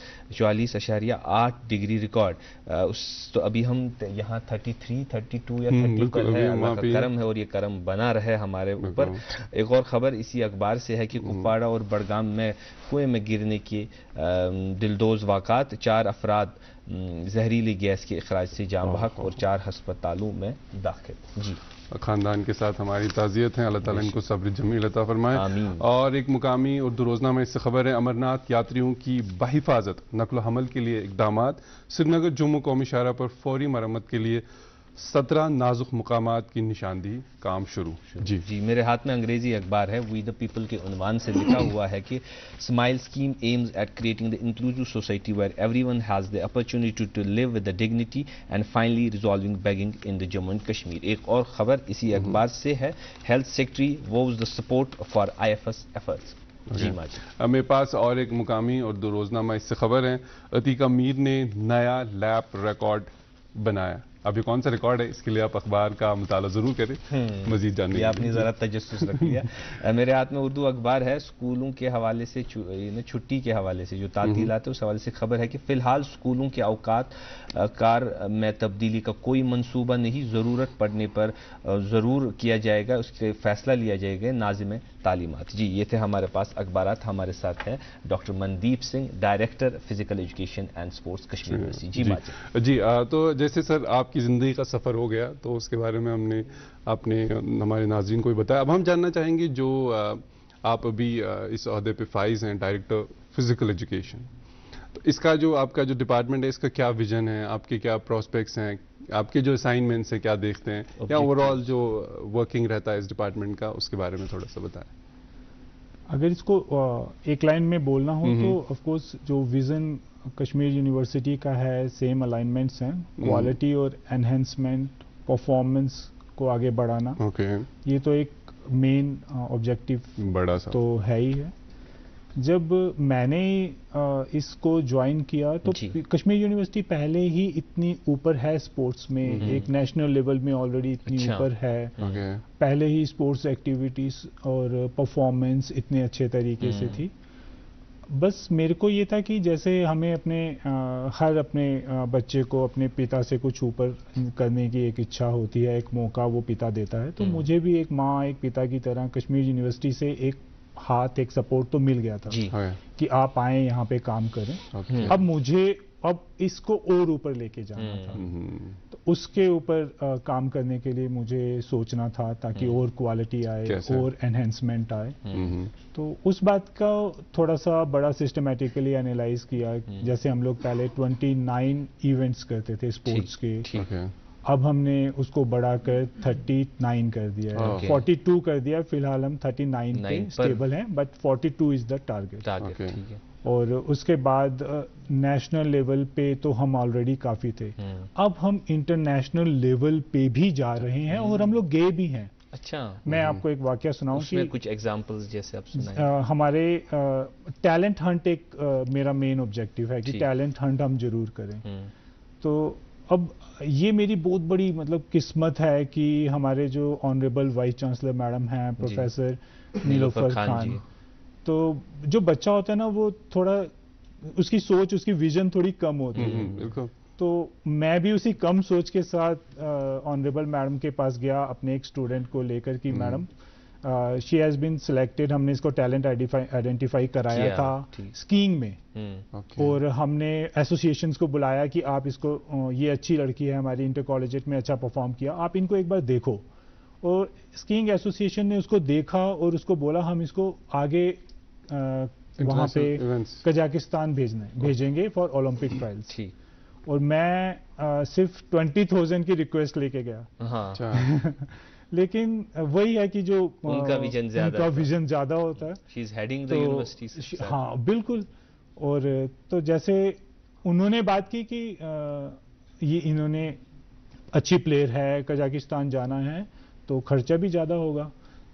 44.8 डिग्री रिकॉर्ड। तो अभी हम यहाँ 33, 32 या 30 पर है। अल्लाह का करम है और ये करम बना रहे हमारे ऊपर। एक और खबर इसी अखबार से है कि कुपवाड़ा और बड़गाम में कुएं में गिरने की दिलदोज वाक़ात, 4 अफराद जहरीली गैस के अखराज से जाम बहक और 4 अस्पतालों में दाखिल। जी, खानदान के साथ हमारी ताज़ियत है, अल्लाह ताला इनको सब्र जमील अता फरमाए। और एक मुकामी उर्दू रोजनामा इससे खबर है अमरनाथ यात्रियों की बहिफाजत नकल हमल के लिए इकदामात, श्रीनगर जम्मू कौमी शाहरा पर फौरी मरम्मत के लिए 17 नाजुक मुकामात की निशानदेही, काम शुरू। जी, मेरे हाथ में अंग्रेजी अखबार है, वी द पीपल के उन्वान से लिखा हुआ है कि smile scheme aims at creating the inclusive society where everyone has the opportunity to live with the dignity and finally resolving begging in the Jammu and Kashmir. एक और खबर इसी अखबार से है, health secretary vows the support for IFS efforts. जी माजी, मेरे पास और एक मुकामी और दो रोजनामा इससे खबर है, अतीक मीर ने नया लैप रिकॉर्ड बनाया। अभी कौन सा रिकॉर्ड है, इसके लिए आप अखबार का मुताला जरूर करें मजीद जानने के लिए। आपने ज़रा तजस्सुस रख लिया। मेरे हाथ में उर्दू अखबार है, स्कूलों के हवाले से छुट्टी के हवाले से जो तातीलात है उस हवाले से खबर है कि फिलहाल स्कूलों के औकात कार में तब्दीली का कोई मंसूबा नहीं, ज़रूरत पड़ने पर ज़रूर किया जाएगा, उसके फैसला लिया जाएगा नाज़िम तालीमात। जी ये थे हमारे पास अखबारात। हमारे साथ हैं doctor Mandeep Singh, director physical education and sports Kashmir university. जी माजिद। जी तो जैसे सर आपकी ज़िंदगी का सफ़र हो गया तो उसके बारे में आपने हमारे नाज़रीन को भी बताया। अब हम जानना चाहेंगे जो आप अभी इस ओहदे पे फाइज हैं, डायरेक्टर फिजिकल एजुकेशन, तो इसका जो आपका जो डिपार्टमेंट है इसका क्या विजन है, आपके क्या प्रोस्पेक्ट्स हैं, आपके जो असाइनमेंट्स हैं क्या देखते हैं, या ओवरऑल जो वर्किंग रहता है इस डिपार्टमेंट का, उसके बारे में थोड़ा सा बताएं। अगर इसको एक लाइन में बोलना हो तो ऑफ कोर्स जो विजन कश्मीर यूनिवर्सिटी का है, सेम अलाइनमेंट्स हैं, क्वालिटी और एनहेंसमेंट, परफॉर्मेंस को आगे बढ़ाना। ये तो एक मेन ऑब्जेक्टिव बड़ा सा तो है ही है। जब मैंने इसको ज्वाइन किया तो कश्मीर यूनिवर्सिटी पहले ही इतनी ऊपर है स्पोर्ट्स में, एक नेशनल लेवल में ऑलरेडी इतनी ऊपर है। पहले ही स्पोर्ट्स एक्टिविटीज और परफॉर्मेंस इतने अच्छे तरीके से थी। बस मेरे को ये था कि जैसे हमें हर अपने बच्चे को अपने पिता से कुछ ऊपर करने की एक इच्छा होती है, एक मौका वो पिता देता है, तो मुझे भी एक माँ एक पिता की तरह कश्मीर यूनिवर्सिटी से एक हाथ, एक सपोर्ट तो मिल गया था कि आप आए यहाँ पे काम करें। अब मुझे इसको और ऊपर लेके जाना था, तो उसके ऊपर काम करने के लिए मुझे सोचना था ताकि और क्वालिटी आए और एनहेंसमेंट आए। तो उस बात का थोड़ा सा बड़ा सिस्टमेटिकली एनालाइज किया। जैसे हम लोग पहले 29 इवेंट्स करते थे स्पोर्ट्स के, अब हमने उसको बढ़ाकर 39 कर दिया है, 42 कर दिया। फिलहाल हम 39 पे स्टेबल हैं, बट 42 इज द टारगेट। और उसके बाद नेशनल लेवल पे तो हम ऑलरेडी काफी थे, अब हम इंटरनेशनल लेवल पे भी जा रहे हैं और हम लोग गए भी हैं। अच्छा, मैं आपको एक वाकया सुनाऊं कि कुछ एग्जांपल्स जैसे आप सुनाएं। हमारे टैलेंट हंट एक मेरा मेन ऑब्जेक्टिव है कि टैलेंट हंट हम जरूर करें। तो अब ये मेरी बहुत बड़ी मतलब किस्मत है कि हमारे जो ऑनरेबल वाइस चांसलर मैडम हैं प्रोफेसर नीलोफर खान, तो जो बच्चा होता है ना वो थोड़ा उसकी सोच, उसकी विजन थोड़ी कम होती है। तो मैं भी उसी कम सोच के साथ ऑनरेबल मैडम के पास गया अपने एक स्टूडेंट को लेकर कि madam she has been selected. हमने इसको टैलेंट आइडेंटिफाई कराया था स्कीइंग में, और हमने एसोसिएशंस को बुलाया कि आप इसको, ये अच्छी लड़की है हमारी, इंटर कॉलेजेट में अच्छा परफॉर्म किया, आप इनको एक बार देखो। और स्कीइंग एसोसिएशन ने उसको देखा और उसको बोला हम इसको आगे वहाँ पे कजाकिस्तान भेजेंगे फॉर ओलंपिक ट्रायल्स। और मैं सिर्फ 20,000 की रिक्वेस्ट लेके गया। लेकिन वही है कि जो उनका विजन ज्यादा होता है। She is heading the university. हाँ बिल्कुल। और तो जैसे उन्होंने बात की कि ये इन्होंने अच्छी प्लेयर है, कजाकिस्तान जाना है तो खर्चा भी ज्यादा होगा,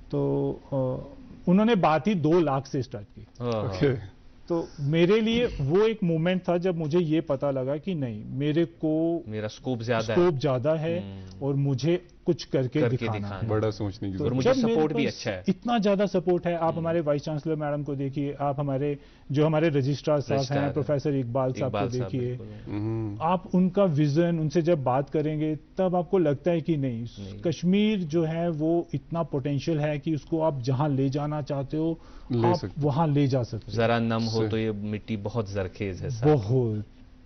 तो उन्होंने बात ही 2 लाख से स्टार्ट की। तो मेरे लिए वो एक मोमेंट था जब मुझे ये पता लगा कि नहीं, मेरा स्कोप ज्यादा है और मुझे कुछ करके दिखाना है। बड़ा सोचने की और मुझे सपोर्ट भी अच्छा है, इतना ज्यादा सपोर्ट है। आप हमारे वाइस चांसलर मैडम को देखिए, आप हमारे रजिस्ट्रार साहब हैं प्रोफेसर इकबाल साहब को देखिए, आप उनका विजन, उनसे जब बात करेंगे तब आपको लगता है कि नहीं, कश्मीर जो है वो इतना पोटेंशियल है कि उसको आप जहां ले जाना चाहते हो आप वहां ले जा सकते हो। जरा नम हो तो ये मिट्टी बहुत जरखेज है, बहुत।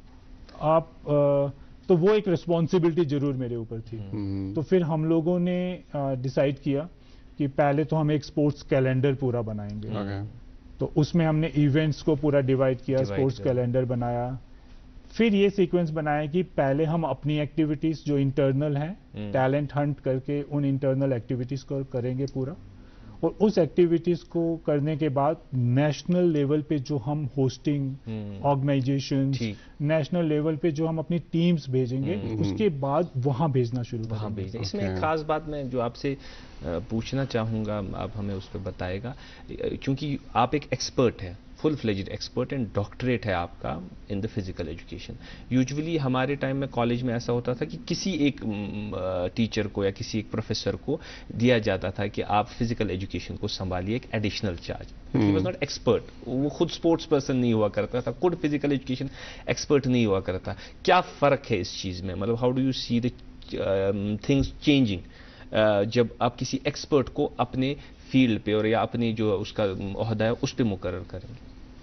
आप तो वो एक रिस्पॉन्सिबिलिटी जरूर मेरे ऊपर थी। तो फिर हम लोगों ने डिसाइड किया कि पहले तो हम एक स्पोर्ट्स कैलेंडर पूरा बनाएंगे। तो उसमें हमने इवेंट्स को पूरा डिवाइड किया, स्पोर्ट्स कैलेंडर बनाया। फिर ये सीक्वेंस बनाया कि पहले हम अपनी एक्टिविटीज जो इंटरनल हैं, टैलेंट हंट करके उन इंटरनल एक्टिविटीज को करेंगे पूरा, और उस एक्टिविटीज को करने के बाद नेशनल लेवल पे जो हम होस्टिंग ऑर्गेनाइजेशंस, नेशनल लेवल पे जो हम अपनी टीम्स भेजेंगे, उसके बाद वहां भेजना शुरू करेंगे। इसमें एक खास बात मैं जो आपसे पूछना चाहूंगा, आप हमें उस पर बताएगा, क्योंकि आप एक एक्सपर्ट हैं full fledged expert and doctorate है आपका in the physical education. Usually हमारे टाइम में कॉलेज में ऐसा होता था कि किसी एक टीचर को या किसी एक प्रोफेसर को दिया जाता था कि आप फिजिकल एजुकेशन को संभालिए, एक additional charge. He was not expert, वो खुद स्पोर्ट्स पर्सन नहीं हुआ करता था, खुद फिजिकल एजुकेशन एक्सपर्ट नहीं हुआ करता। क्या फ़र्क है इस चीज़ में, मतलब how do you see the things changing जब आप किसी एक्सपर्ट को अपने फील्ड पे और या अपनी जो उसका ओहदा है उस पे मुकर्रर करेंगे?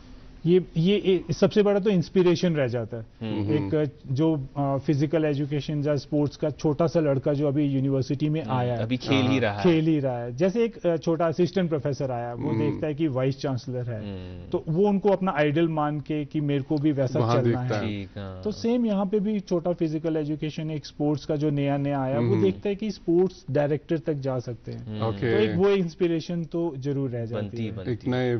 ये सबसे बड़ा तो इंस्पिरेशन रह जाता है। एक जो फिजिकल एजुकेशन या स्पोर्ट्स का छोटा सा लड़का जो अभी यूनिवर्सिटी में आया है, अभी खेल ही रहा है। जैसे एक छोटा असिस्टेंट प्रोफेसर आया, वो देखता है कि वाइस चांसलर है, तो वो उनको अपना आइडल मान के कि मेरे को भी वैसा चलना है। तो सेम यहाँ पे भी छोटा फिजिकल एजुकेशन एक स्पोर्ट्स का जो नया आया, वो देखता है कि स्पोर्ट्स डायरेक्टर तक जा सकते हैं। तो एक वो इंस्पिरेशन तो जरूर रह जाती है।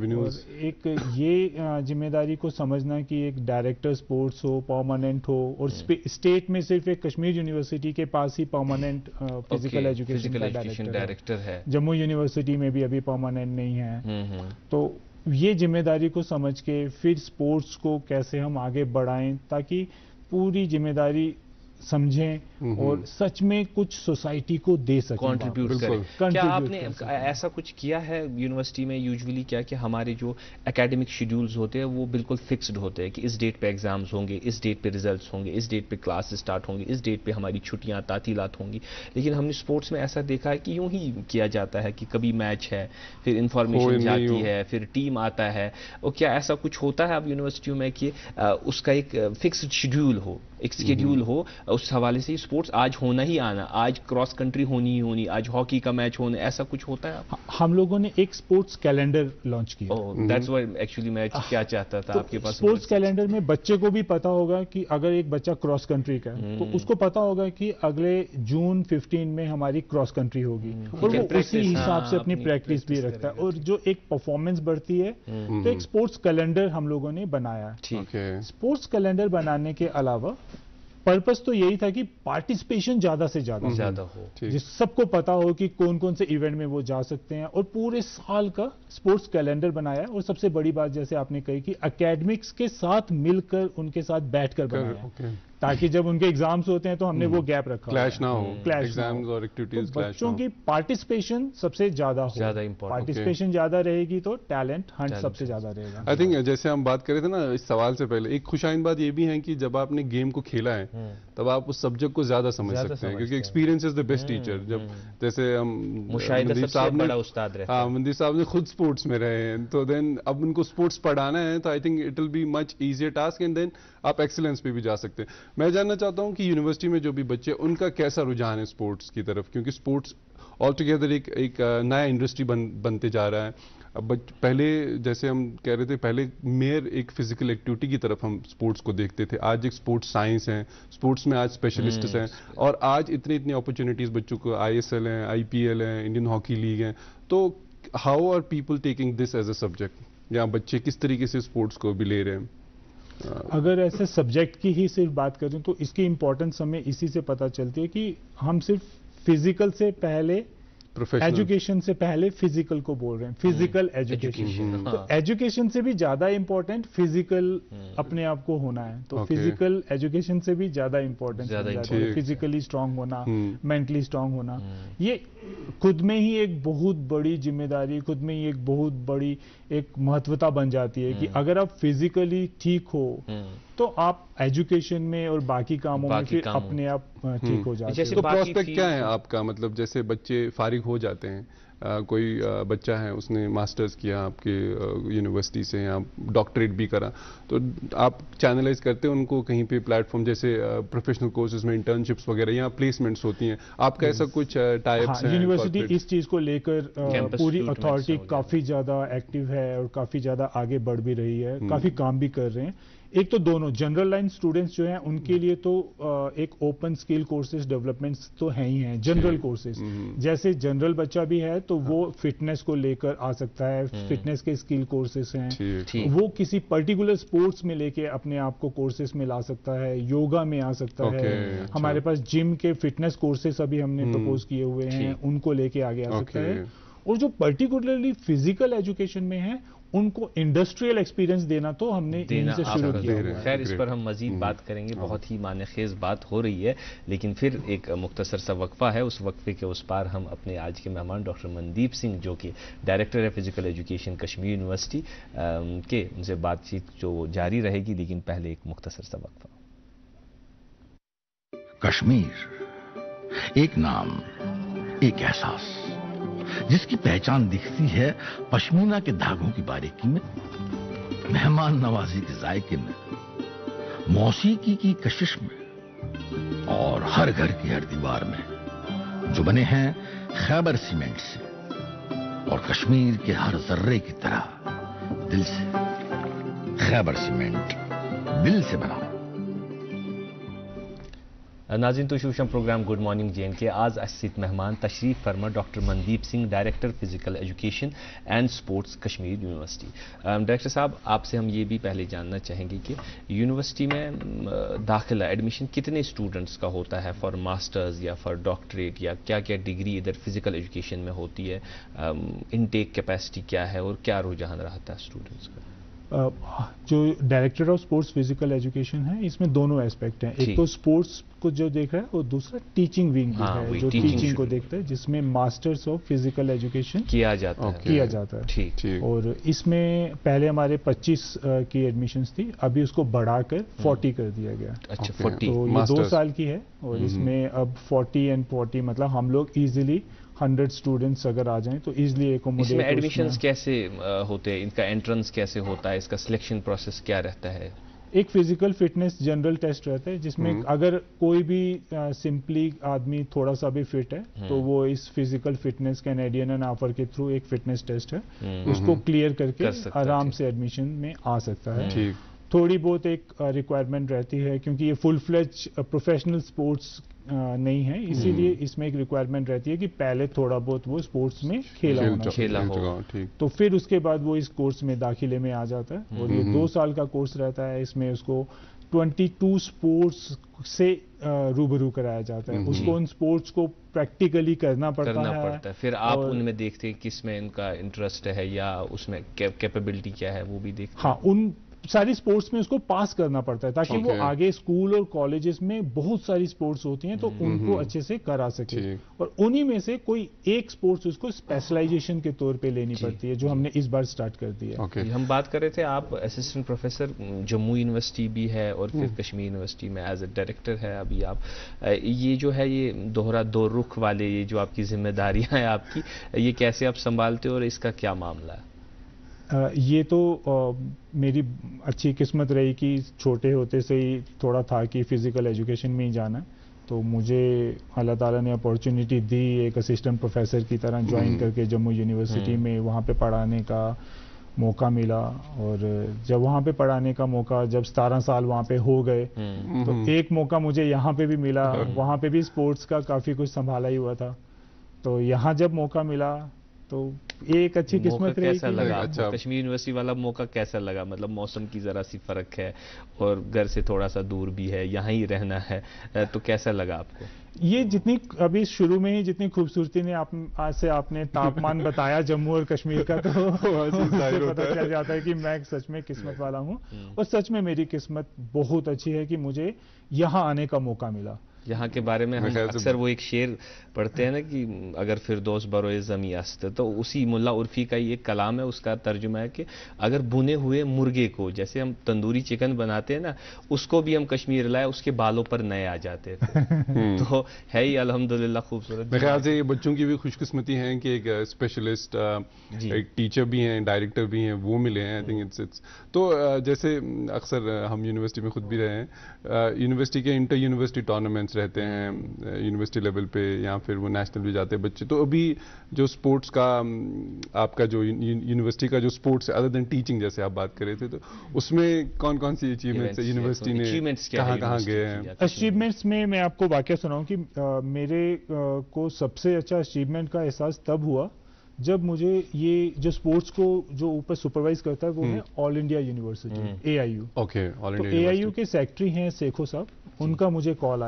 एक ये जिम्मेदारी को समझना कि एक डायरेक्टर स्पोर्ट्स हो, परमानेंट हो, और स्टेट में सिर्फ एक कश्मीर यूनिवर्सिटी के पास ही परमानेंट फिजिकल एजुकेशन का डायरेक्टर है, जम्मू यूनिवर्सिटी में भी अभी परमानेंट नहीं है। तो ये जिम्मेदारी को समझ के फिर स्पोर्ट्स को कैसे हम आगे बढ़ाएं ताकि पूरी जिम्मेदारी समझें और सच में कुछ सोसाइटी को दे सकें, कंट्रीब्यूट करें। क्या आपने ऐसा कुछ किया है यूनिवर्सिटी में? यूजुअली क्या कि हमारे जो एकेडमिक शेड्यूल्स होते हैं वो बिल्कुल फिक्स्ड होते हैं कि इस डेट पे एग्जाम्स होंगे, इस डेट पे रिजल्ट्स होंगे, इस डेट पे क्लासेस स्टार्ट होंगी, इस डेट पे हमारी छुट्टियां तातीलात होंगी। लेकिन हमने स्पोर्ट्स में ऐसा देखा है कि यूं ही किया जाता है कि कभी मैच है, फिर इंफॉर्मेशन जाती है, फिर टीम आता है। और क्या ऐसा कुछ होता है अब यूनिवर्सिटियों में कि उसका एक फिक्स्ड शेड्यूल हो, एक शेड्यूल हो, उस हवाले से स्पोर्ट्स आज होना ही आना, आज क्रॉस कंट्री होनी ही होनी, आज हॉकी का मैच होना, ऐसा कुछ होता है? हम लोगों ने एक स्पोर्ट्स कैलेंडर लॉन्च किया। दैट्स व्हाई एक्चुअली मैं क्या चाहता था आपके पास। स्पोर्ट्स कैलेंडर में बच्चे को भी पता होगा कि अगर एक बच्चा क्रॉस कंट्री का है तो उसको पता होगा कि अगले जून 15 में हमारी क्रॉस कंट्री होगी, और वो उसी हिसाब से अपनी प्रैक्टिस भी रखता है, और जो एक परफॉर्मेंस बढ़ती है। तो एक स्पोर्ट्स कैलेंडर हम लोगों ने बनाया। स्पोर्ट्स कैलेंडर बनाने के अलावा पर्पस तो यही था कि पार्टिसिपेशन ज्यादा से ज्यादा हो, जिस सबको पता हो कि कौन कौन से इवेंट में वो जा सकते हैं, और पूरे साल का स्पोर्ट्स कैलेंडर बनाया। और सबसे बड़ी बात जैसे आपने कही कि एकेडमिक्स के साथ मिलकर उनके साथ बैठकर बनाया, ताकि जब उनके एग्जाम्स होते हैं तो हमने वो गैप रखा, क्लैश ना हो, एग्जाम्स और एक्टिविटीज क्लैश ना हो। बच्चों की पार्टिसिपेशन सबसे ज्यादा हो, पार्टिसिपेशन ज्यादा रहेगी तो टैलेंट हंट सबसे ज्यादा रहेगा। आई थिंक जैसे हम बात कर रहे थे ना इस सवाल से पहले, एक खुशाइन बात ये भी है कि जब आपने गेम को खेला है तब आप उस सब्जेक्ट को ज्यादा समझ सकते हैं, क्योंकि experience is the best teacher. जब जैसे हम मंदीप साहब ने खुद स्पोर्ट्स में रहे हैं, तो देन अब उनको स्पोर्ट्स पढ़ाना है, तो I think it will be much easier task, and then आप एक्सीलेंस पे भी जा सकते हैं। मैं जानना चाहता हूं कि यूनिवर्सिटी में जो भी बच्चे, उनका कैसा रुझान है स्पोर्ट्स की तरफ, क्योंकि स्पोर्ट्स ऑल टुगेदर एक नया इंडस्ट्री बनते जा रहा है। अब पहले जैसे हम कह रहे थे, पहले मेयर एक फिजिकल एक्टिविटी की तरफ हम स्पोर्ट्स को देखते थे, आज एक स्पोर्ट्स साइंस है, स्पोर्ट्स में आज स्पेशलिस्ट्स हैं, और आज इतनी अपॉर्चुनिटीज बच्चों को, ISL है, IPL है, इंडियन हॉकी लीग है। तो how are people taking this as a subject, या बच्चे किस तरीके से स्पोर्ट्स को भी ले रहे हैं? अगर ऐसे सब्जेक्ट की ही सिर्फ बात करें तो इसकी इंपॉर्टेंस हमें इसी से पता चलती है कि हम सिर्फ फिजिकल से पहले, एजुकेशन से पहले फिजिकल को बोल रहे हैं, फिजिकल एजुकेशन। तो एजुकेशन से भी ज्यादा इंपॉर्टेंट फिजिकल अपने आप को होना है, तो फिजिकल एजुकेशन से भी ज्यादा इंपॉर्टेंट फिजिकली स्ट्रांग होना, मेंटली स्ट्रांग होना। ये खुद में ही एक बहुत बड़ी जिम्मेदारी, खुद में ही एक बहुत बड़ी एक महत्वता बन जाती है कि अगर आप फिजिकली ठीक हो तो आप एजुकेशन में और बाकी कामों में फिर अपने आप ठीक हो जाते हैं। तो प्रोस्पेक्ट क्या है आपका, मतलब जैसे बच्चे फारिग हो जाते हैं, कोई बच्चा है उसने मास्टर्स किया आपके यूनिवर्सिटी से, या डॉक्टरेट भी करा, तो आप चैनलाइज करते हैं उनको कहीं पे प्लेटफॉर्म, जैसे प्रोफेशनल कोर्सेज में इंटर्नशिप्स वगैरह या प्लेसमेंट्स होती हैं, आपका ऐसा कुछ टाइप्स हैं? यूनिवर्सिटी इस चीज को लेकर पूरी अथॉरिटी काफी ज्यादा एक्टिव है और काफी ज्यादा आगे बढ़ भी रही है, काफी काम भी कर रहे हैं। एक तो दोनों जनरल लाइन स्टूडेंट्स जो हैं उनके लिए तो एक ओपन स्किल कोर्सेज डेवलपमेंट्स तो हैं ही हैं, जनरल कोर्सेज। जैसे जनरल बच्चा भी है तो वो फिटनेस को लेकर आ सकता है, फिटनेस के स्किल कोर्सेज हैं, वो किसी पर्टिकुलर स्पोर्ट्स में लेके अपने आप को कोर्सेज में ला सकता है, योगा में आ सकता है। हमारे पास जिम के फिटनेस कोर्सेज अभी हमने प्रपोज किए हुए हैं, उनको लेके आगे आ सकता है। और जो पर्टिकुलरली फिजिकल एजुकेशन में है उनको इंडस्ट्रियल एक्सपीरियंस देना तो हमने यहीं से शुरू किया हुआ है। खैर इस पर हम मजीद बात करेंगे, बहुत ही मानेखेज बात हो रही है, लेकिन फिर एक मुख्तसर सा वक्फा है, उस वक्फे के उस पार हम अपने आज के मेहमान डॉक्टर मनदीप सिंह जो कि डायरेक्टर है फिजिकल एजुकेशन कश्मीर यूनिवर्सिटी के, उनसे बातचीत जो जारी रहेगी, लेकिन पहले एक मुख्तसर सा वक्फा। कश्मीर एक नाम, एक एहसास, जिसकी पहचान दिखती है पश्मीना के धागों की बारीकी में, मेहमान नवाजी के जायके में, मौसीकी की कशिश में और हर घर की हर दीवार में, जो बने हैं खैबर सीमेंट से और कश्मीर के हर जर्रे की तरह दिल से। खैबर सीमेंट दिल से बना। नाज़रीन तो शूशम प्रोग्राम गुड मॉर्निंग JNK के आज अस्सित मेहमान तशरीफ फरमा doctor Mandeep Singh, director physical education and sports Kashmir university. Director साहब, आपसे हम ये भी पहले जानना चाहेंगे कि यूनिवर्सिटी में दाखिला एडमिशन कितने स्टूडेंट्स का होता है फॉर मास्टर्स या फॉर डॉक्टरेट, या क्या क्या डिग्री इधर फिजिकल एजुकेशन में होती है, इनटेक कैपेसिटी क्या है और क्या रुझान रहता है स्टूडेंट्स का? जो director of sports physical education है, इसमें दोनों एस्पेक्ट हैं। एक तो स्पोर्ट्स को जो देख रहा है और दूसरा टीचिंग विंग है जो टीचिंग को देखता है, जिसमें मास्टर्स ऑफ फिजिकल एजुकेशन किया जाता है। ठीक। और इसमें पहले हमारे 25 की एडमिशंस थी, अभी उसको बढ़ाकर 40 कर दिया गया। अच्छा, 40 तो ये 2 साल की है और इसमें अब 40 एंड 40 मतलब हम लोग इजीली 100 स्टूडेंट्स अगर आ जाएं तो इजीली एकोमोडेट। इसमें एडमिशंस कैसे होते हैं, इनका एंट्रेंस कैसे होता है, इसका सिलेक्शन प्रोसेस क्या रहता है? एक फिजिकल फिटनेस जनरल टेस्ट रहता है, जिसमें अगर कोई भी सिंपली आदमी थोड़ा सा भी फिट है तो वो इस physical fitness Canadian and offer के थ्रू एक फिटनेस टेस्ट है, उसको क्लियर करके आराम से एडमिशन में आ सकता है। थोड़ी बहुत एक रिक्वायरमेंट रहती है क्योंकि ये फुल फ्लेज प्रोफेशनल स्पोर्ट्स नहीं है, इसीलिए इसमें एक रिक्वायरमेंट रहती है कि पहले थोड़ा बहुत वो स्पोर्ट्स में खेला हो, तो फिर उसके बाद वो इस कोर्स में दाखिले में आ जाता है। और ये 2 साल का कोर्स रहता है, इसमें उसको 22 स्पोर्ट्स से रूबरू कराया जाता है। उसको उन स्पोर्ट्स को प्रैक्टिकली करना पड़ता है। फिर आप उनमें देखते हैं किस में इनका इंटरेस्ट है या उसमें कैपेबिलिटी क्या है, वो भी देखते हैं। हाँ, उन सारी स्पोर्ट्स में उसको पास करना पड़ता है ताकि वो आगे स्कूल और कॉलेजेस में बहुत सारी स्पोर्ट्स होती हैं तो उनको अच्छे से करा सके, और उन्हीं में से कोई एक स्पोर्ट्स उसको स्पेशलाइजेशन के तौर पे लेनी पड़ती है, जो हमने इस बार स्टार्ट कर दिया है। हम बात कर रहे थे, आप असिस्टेंट प्रोफेसर जम्मू यूनिवर्सिटी भी है और फिर कश्मीर यूनिवर्सिटी में एज ए डायरेक्टर है अभी आप। ये जो है ये दोहरा दो रुख वाले ये जो आपकी जिम्मेदारियां हैं आपकी, ये कैसे आप संभालते हो और इसका क्या मामला है? ये तो मेरी अच्छी किस्मत रही कि छोटे होते से ही थोड़ा था कि फिजिकल एजुकेशन में ही जाना है, तो मुझे अल्लाह ताला ने अपॉर्चुनिटी दी एक असिस्टेंट प्रोफेसर की तरह ज्वाइन करके जम्मू यूनिवर्सिटी में वहाँ पे पढ़ाने का मौका मिला। और जब वहाँ पे पढ़ाने का मौका, जब 17 साल वहाँ पे हो गए तो एक मौका मुझे यहाँ पे भी मिला। वहाँ पे भी स्पोर्ट्स का काफ़ी कुछ संभाला ही हुआ था, तो यहाँ जब मौका मिला तो एक अच्छी किस्मत रही। कैसा लगा आपको कश्मीर यूनिवर्सिटी वाला मौका, कैसा लगा? मतलब मौसम की जरा सी फर्क है और घर से थोड़ा सा दूर भी है, यहाँ ही रहना है, तो कैसा लगा आपको? ये जितनी अभी शुरू में ही जितनी खूबसूरती ने आज से आपने तापमान बताया जम्मू और कश्मीर का, तो पता चल जाता है कि मैं सच में किस्मत वाला हूँ। और सच में मेरी किस्मत बहुत अच्छी है कि मुझे यहाँ आने का मौका मिला। यहाँ के बारे में हम अक्सर वो एक शेर पढ़ते हैं ना कि अगर फिरदौस बरोए ज़मी अस्त, तो उसी मुल्ला उर्फी का ही एक कलाम है, उसका तर्जुमा है कि अगर भुने हुए मुर्गे को, जैसे हम तंदूरी चिकन बनाते हैं ना, उसको भी हम कश्मीर लाए, उसके बालों पर नए आ जाते हैं। तो है ही अल्हम्दुलिल्लाह खूबसूरत। मेरे ख्याल से बच्चों की भी खुशकिस्मती है कि एक स्पेशलिस्ट एक टीचर भी हैं, डायरेक्टर भी हैं, वो मिले हैं। आई थिंक इट्स तो जैसे अक्सर हम यूनिवर्सिटी में खुद भी रहे हैं, यूनिवर्सिटी के इंटर यूनिवर्सिटी टूर्नामेंट्स रहते हैं यूनिवर्सिटी लेवल पे, या फिर वो नेशनल भी जाते हैं बच्चे। तो अभी जो स्पोर्ट्स का आपका जो यूनिवर्सिटी का जो स्पोर्ट्स अदर देन टीचिंग जैसे आप बात कर रहे थे, तो उसमें कौन कौन सी अचीवमेंट्स है यूनिवर्सिटी ने, कहाँ गए हैं? अचीवमेंट्स में मैं आपको वाकया सुनाऊं कि मेरे को सबसे अच्छा अचीवमेंट का एहसास तब हुआ जब मुझे ये जो स्पोर्ट्स को जो ऊपर सुपरवाइज करता है वो है all India university AIU। Okay, all India AIU के सेक्रेटरी हैं सेखो साहब, उनका मुझे कॉल आया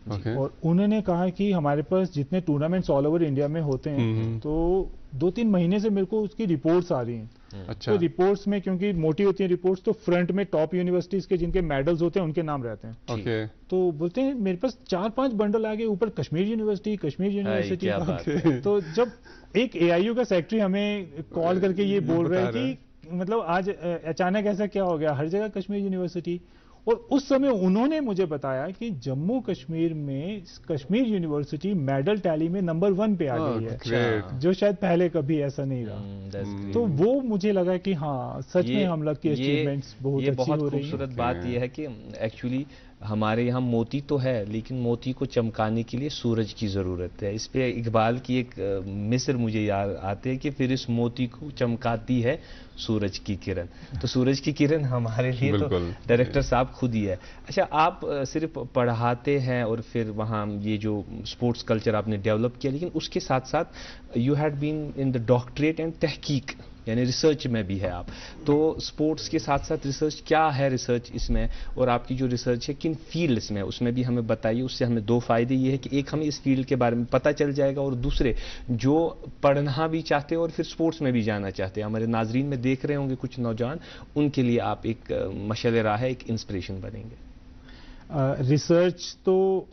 और उन्होंने कहा कि हमारे पास जितने टूर्नामेंट्स ऑल ओवर इंडिया में होते हैं तो 2-3 महीने से मेरे को उसकी रिपोर्ट्स आ रही हैं। अच्छा। तो रिपोर्ट्स में क्योंकि मोटी होती हैं रिपोर्ट्स, तो फ्रंट में टॉप यूनिवर्सिटीज के जिनके मेडल्स होते हैं उनके नाम रहते हैं। ओके। तो बोलते हैं मेरे पास 4-5 बंडल आ गए, ऊपर कश्मीर यूनिवर्सिटी। तो जब एक AIU का सेक्रेटरी हमें कॉल करके ये बोल रहा है कि मतलब आज अचानक ऐसा क्या हो गया, हर जगह कश्मीर यूनिवर्सिटी। और उस समय उन्होंने मुझे बताया कि जम्मू कश्मीर में कश्मीर यूनिवर्सिटी मेडल टैली में नंबर 1 पे आ गई है, जो शायद पहले कभी ऐसा नहीं रहा। तो वो मुझे लगा कि हाँ सच में हम लोग की अचीवमेंट्स बहुत अच्छी हो रही है। खूबसूरत बात यह है कि एक्चुअली हमारे यहाँ मोती तो है, लेकिन मोती को चमकाने के लिए सूरज की ज़रूरत है। इस पे इकबाल की एक मिस्र मुझे याद आते हैं कि फिर इस मोती को चमकाती है सूरज की किरण। तो सूरज की किरण हमारे लिए तो डायरेक्टर साहब खुद ही है। अच्छा, आप सिर्फ पढ़ाते हैं और फिर वहाँ ये जो स्पोर्ट्स कल्चर आपने डेवलप किया, लेकिन उसके साथ साथ you had been in the doctorate and तहकीक, यानी रिसर्च में भी है आप। तो स्पोर्ट्स के साथ साथ रिसर्च, क्या है रिसर्च इसमें, और आपकी जो रिसर्च है किन फील्ड्स में, उसमें भी हमें बताइए। उससे हमें 2 फायदे ये है कि एक हमें इस फील्ड के बारे में पता चल जाएगा, और दूसरे जो पढ़ना भी चाहते हैं और फिर स्पोर्ट्स में भी जाना चाहते हैं, हमारे नाजरीन में देख रहे होंगे कुछ नौजवान, उनके लिए आप एक मशअल राह है, एक इंस्पिरेशन बनेंगे। रिसर्च तो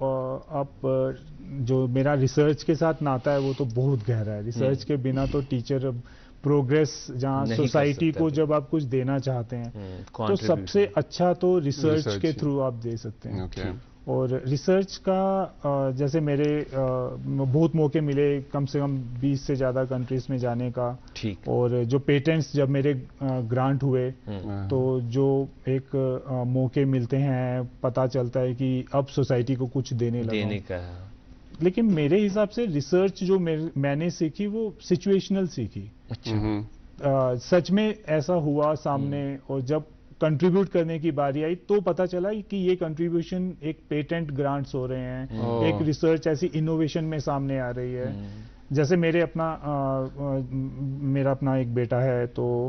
आप जो मेरा रिसर्च के साथ नाता है वो तो बहुत गहरा है। रिसर्च के बिना तो टीचर प्रोग्रेस, जहाँ सोसाइटी को जब आप कुछ देना चाहते हैं तो सबसे अच्छा तो रिसर्च के थ्रू आप दे सकते हैं। और रिसर्च का जैसे मेरे बहुत मौके मिले, कम से कम 20 से ज़्यादा कंट्रीज में जाने का। और जो पेटेंट्स जब मेरे ग्रांट हुए तो जो एक मौके मिलते हैं, पता चलता है कि अब सोसाइटी को कुछ देने लगा। लेकिन मेरे हिसाब से रिसर्च जो मैंने सीखी वो सिचुएशनल सीखी। अच्छा। सच में ऐसा हुआ सामने, और जब कंट्रीब्यूट करने की बारी आई तो पता चला कि ये कंट्रीब्यूशन एक पेटेंट ग्रांट्स हो रहे हैं, एक रिसर्च ऐसी इनोवेशन में सामने आ रही है। जैसे मेरा अपना एक बेटा है, तो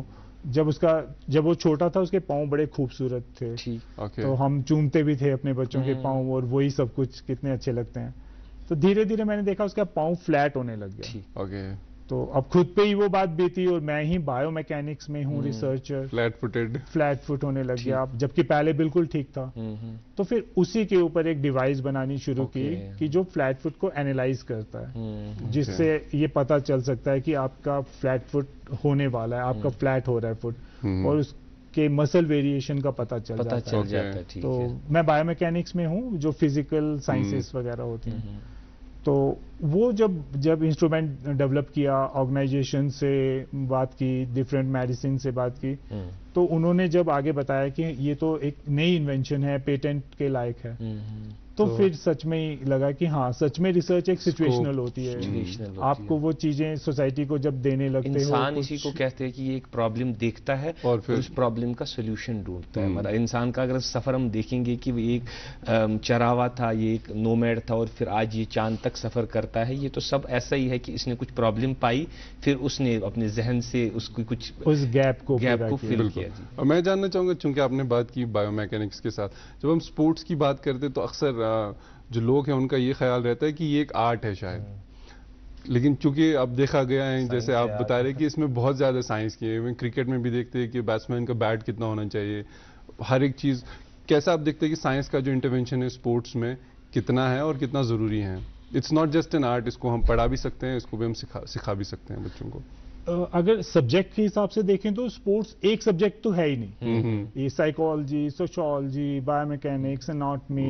जब वो छोटा था उसके पाँव बड़े खूबसूरत थे। तो हम चूमते भी थे अपने बच्चों के पाँव, और वही सब कुछ कितने अच्छे लगते हैं। तो धीरे धीरे मैंने देखा उसका पाँव फ्लैट होने लग गया। तो अब खुद पे ही वो बात बीती, और मैं ही बायोमैकेनिक्स में हूँ रिसर्चर, फ्लैट फुट होने लग गया, जबकि पहले बिल्कुल ठीक था। तो फिर उसी के ऊपर एक डिवाइस बनानी शुरू की कि जो फ्लैट फुट को एनालाइज करता है, जिससे ये पता चल सकता है कि आपका फ्लैट फुट होने वाला है, आपका फ्लैट हो रहा है फुट, और उसके मसल वेरिएशन का पता चल जाता है। तो मैं बायोमैकेनिक्स में हूँ, जो फिजिकल साइंसेस वगैरह होती हैं। तो वो जब इंस्ट्रूमेंट डेवलप किया, ऑर्गेनाइजेशन से बात की, डिफरेंट मेडिसिन से बात की, तो उन्होंने जब आगे बताया कि ये तो एक नई इन्वेंशन है, पेटेंट के लायक है, तो फिर सच में ही लगा कि हाँ, सच में रिसर्च एक सिचुएशनल होती है। आपको वो चीजें सोसाइटी को जब देने लगते हो, इंसान इसी को कहते हैं कि ये एक प्रॉब्लम देखता है और फिर उस प्रॉब्लम का सोल्यूशन ढूंढता है। मतलब इंसान का अगर सफर हम देखेंगे कि वो एक चरावा था, ये एक नोमैड था, और फिर आज ये चांद तक सफर करता है, ये तो सब ऐसा ही है कि इसने कुछ प्रॉब्लम पाई, फिर उसने अपने जहन से उसको कुछ उस गैप को फिल किया। मैं जानना चाहूंगा, चूंकि आपने बात की बायोमैकेनिक्स के साथ, जब हम स्पोर्ट्स की बात करते तो अक्सर जो लोग हैं उनका ये ख्याल रहता है कि ये एक आर्ट है शायद, लेकिन चूंकि अब देखा गया है, जैसे आप बता रहे कि इसमें बहुत ज्यादा साइंस की है। क्रिकेट में भी देखते हैं कि बैट्समैन का बैट कितना होना चाहिए, हर एक चीज। कैसा आप देखते हैं कि साइंस का जो इंटरवेंशन है स्पोर्ट्स में कितना है और कितना जरूरी है? It's not just an art, इसको हम पढ़ा भी सकते हैं, इसको भी हम सिखा भी सकते हैं बच्चों को। अगर सब्जेक्ट के हिसाब से देखें तो स्पोर्ट्स एक सब्जेक्ट तो है ही नहीं। ये psychology, sociology, biomechanics, anatomy,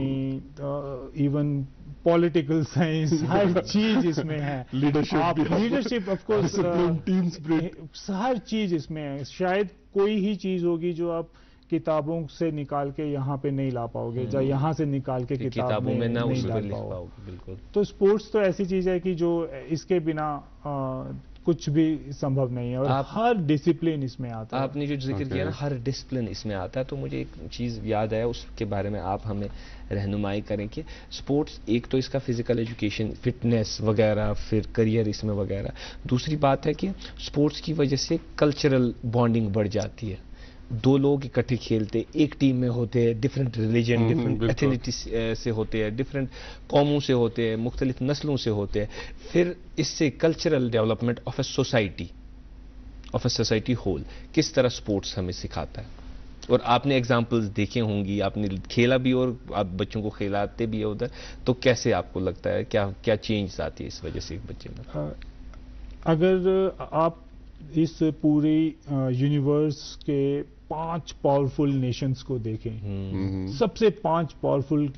even political science, हर चीज इसमें है। Leadership of course, team spirit, हर चीज इसमें है। शायद कोई ही चीज होगी जो आप किताबों से निकाल के यहाँ पे नहीं ला पाओगे, या यहाँ से निकाल के किताबों में नहीं ला पाओगे। बिल्कुल। तो स्पोर्ट्स तो ऐसी चीज है कि जो इसके बिना कुछ भी संभव नहीं है, और हर डिसिप्लिन इसमें आता है। आपने जो जिक्र किया ना, हर डिसिप्लिन इसमें आता है, तो मुझे एक चीज़ याद आया, उसके बारे में आप हमें रहनुमाई करें कि स्पोर्ट्स एक तो इसका फिजिकल एजुकेशन, फिटनेस वगैरह, फिर करियर इसमें वगैरह। दूसरी बात है कि स्पोर्ट्स की वजह से कल्चरल बॉन्डिंग बढ़ जाती है। दो लोग इकट्ठे खेलते, एक टीम में होते हैं, डिफरेंट रिलीजन, डिफरेंट एथनिटी से होते हैं, डिफरेंट कौमों से होते हैं, मुख्तलिफ नस्लों से होते हैं, फिर इससे cultural development of a society whole किस तरह स्पोर्ट्स हमें सिखाता है। और आपने एग्जाम्पल्स देखे होंगी, आपने खेला भी और आप बच्चों को खिलाते भी है उधर, तो कैसे आपको लगता है क्या चेंज आती है इस वजह से एक बच्चे में? अगर आप इस पूरी यूनिवर्स के 5 पावरफुल नेशंस को देखें, सबसे 5 पावरफुल,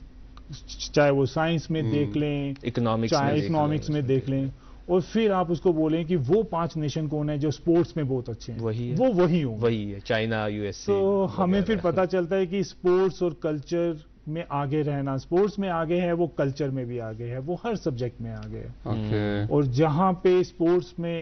चाहे वो साइंस में देख लें, चाहे इकोनॉमिक्स में देख लें, और फिर आप उसको बोलें कि वो 5 नेशन कौन है जो स्पोर्ट्स में बहुत अच्छे हैं, वो वही है चाइना, यूएसए। तो हमें फिर पता चलता है कि स्पोर्ट्स और कल्चर में आगे रहना, स्पोर्ट्स में आगे है वो, कल्चर में भी आगे है वो, हर सब्जेक्ट में आगे है। और जहां पे स्पोर्ट्स में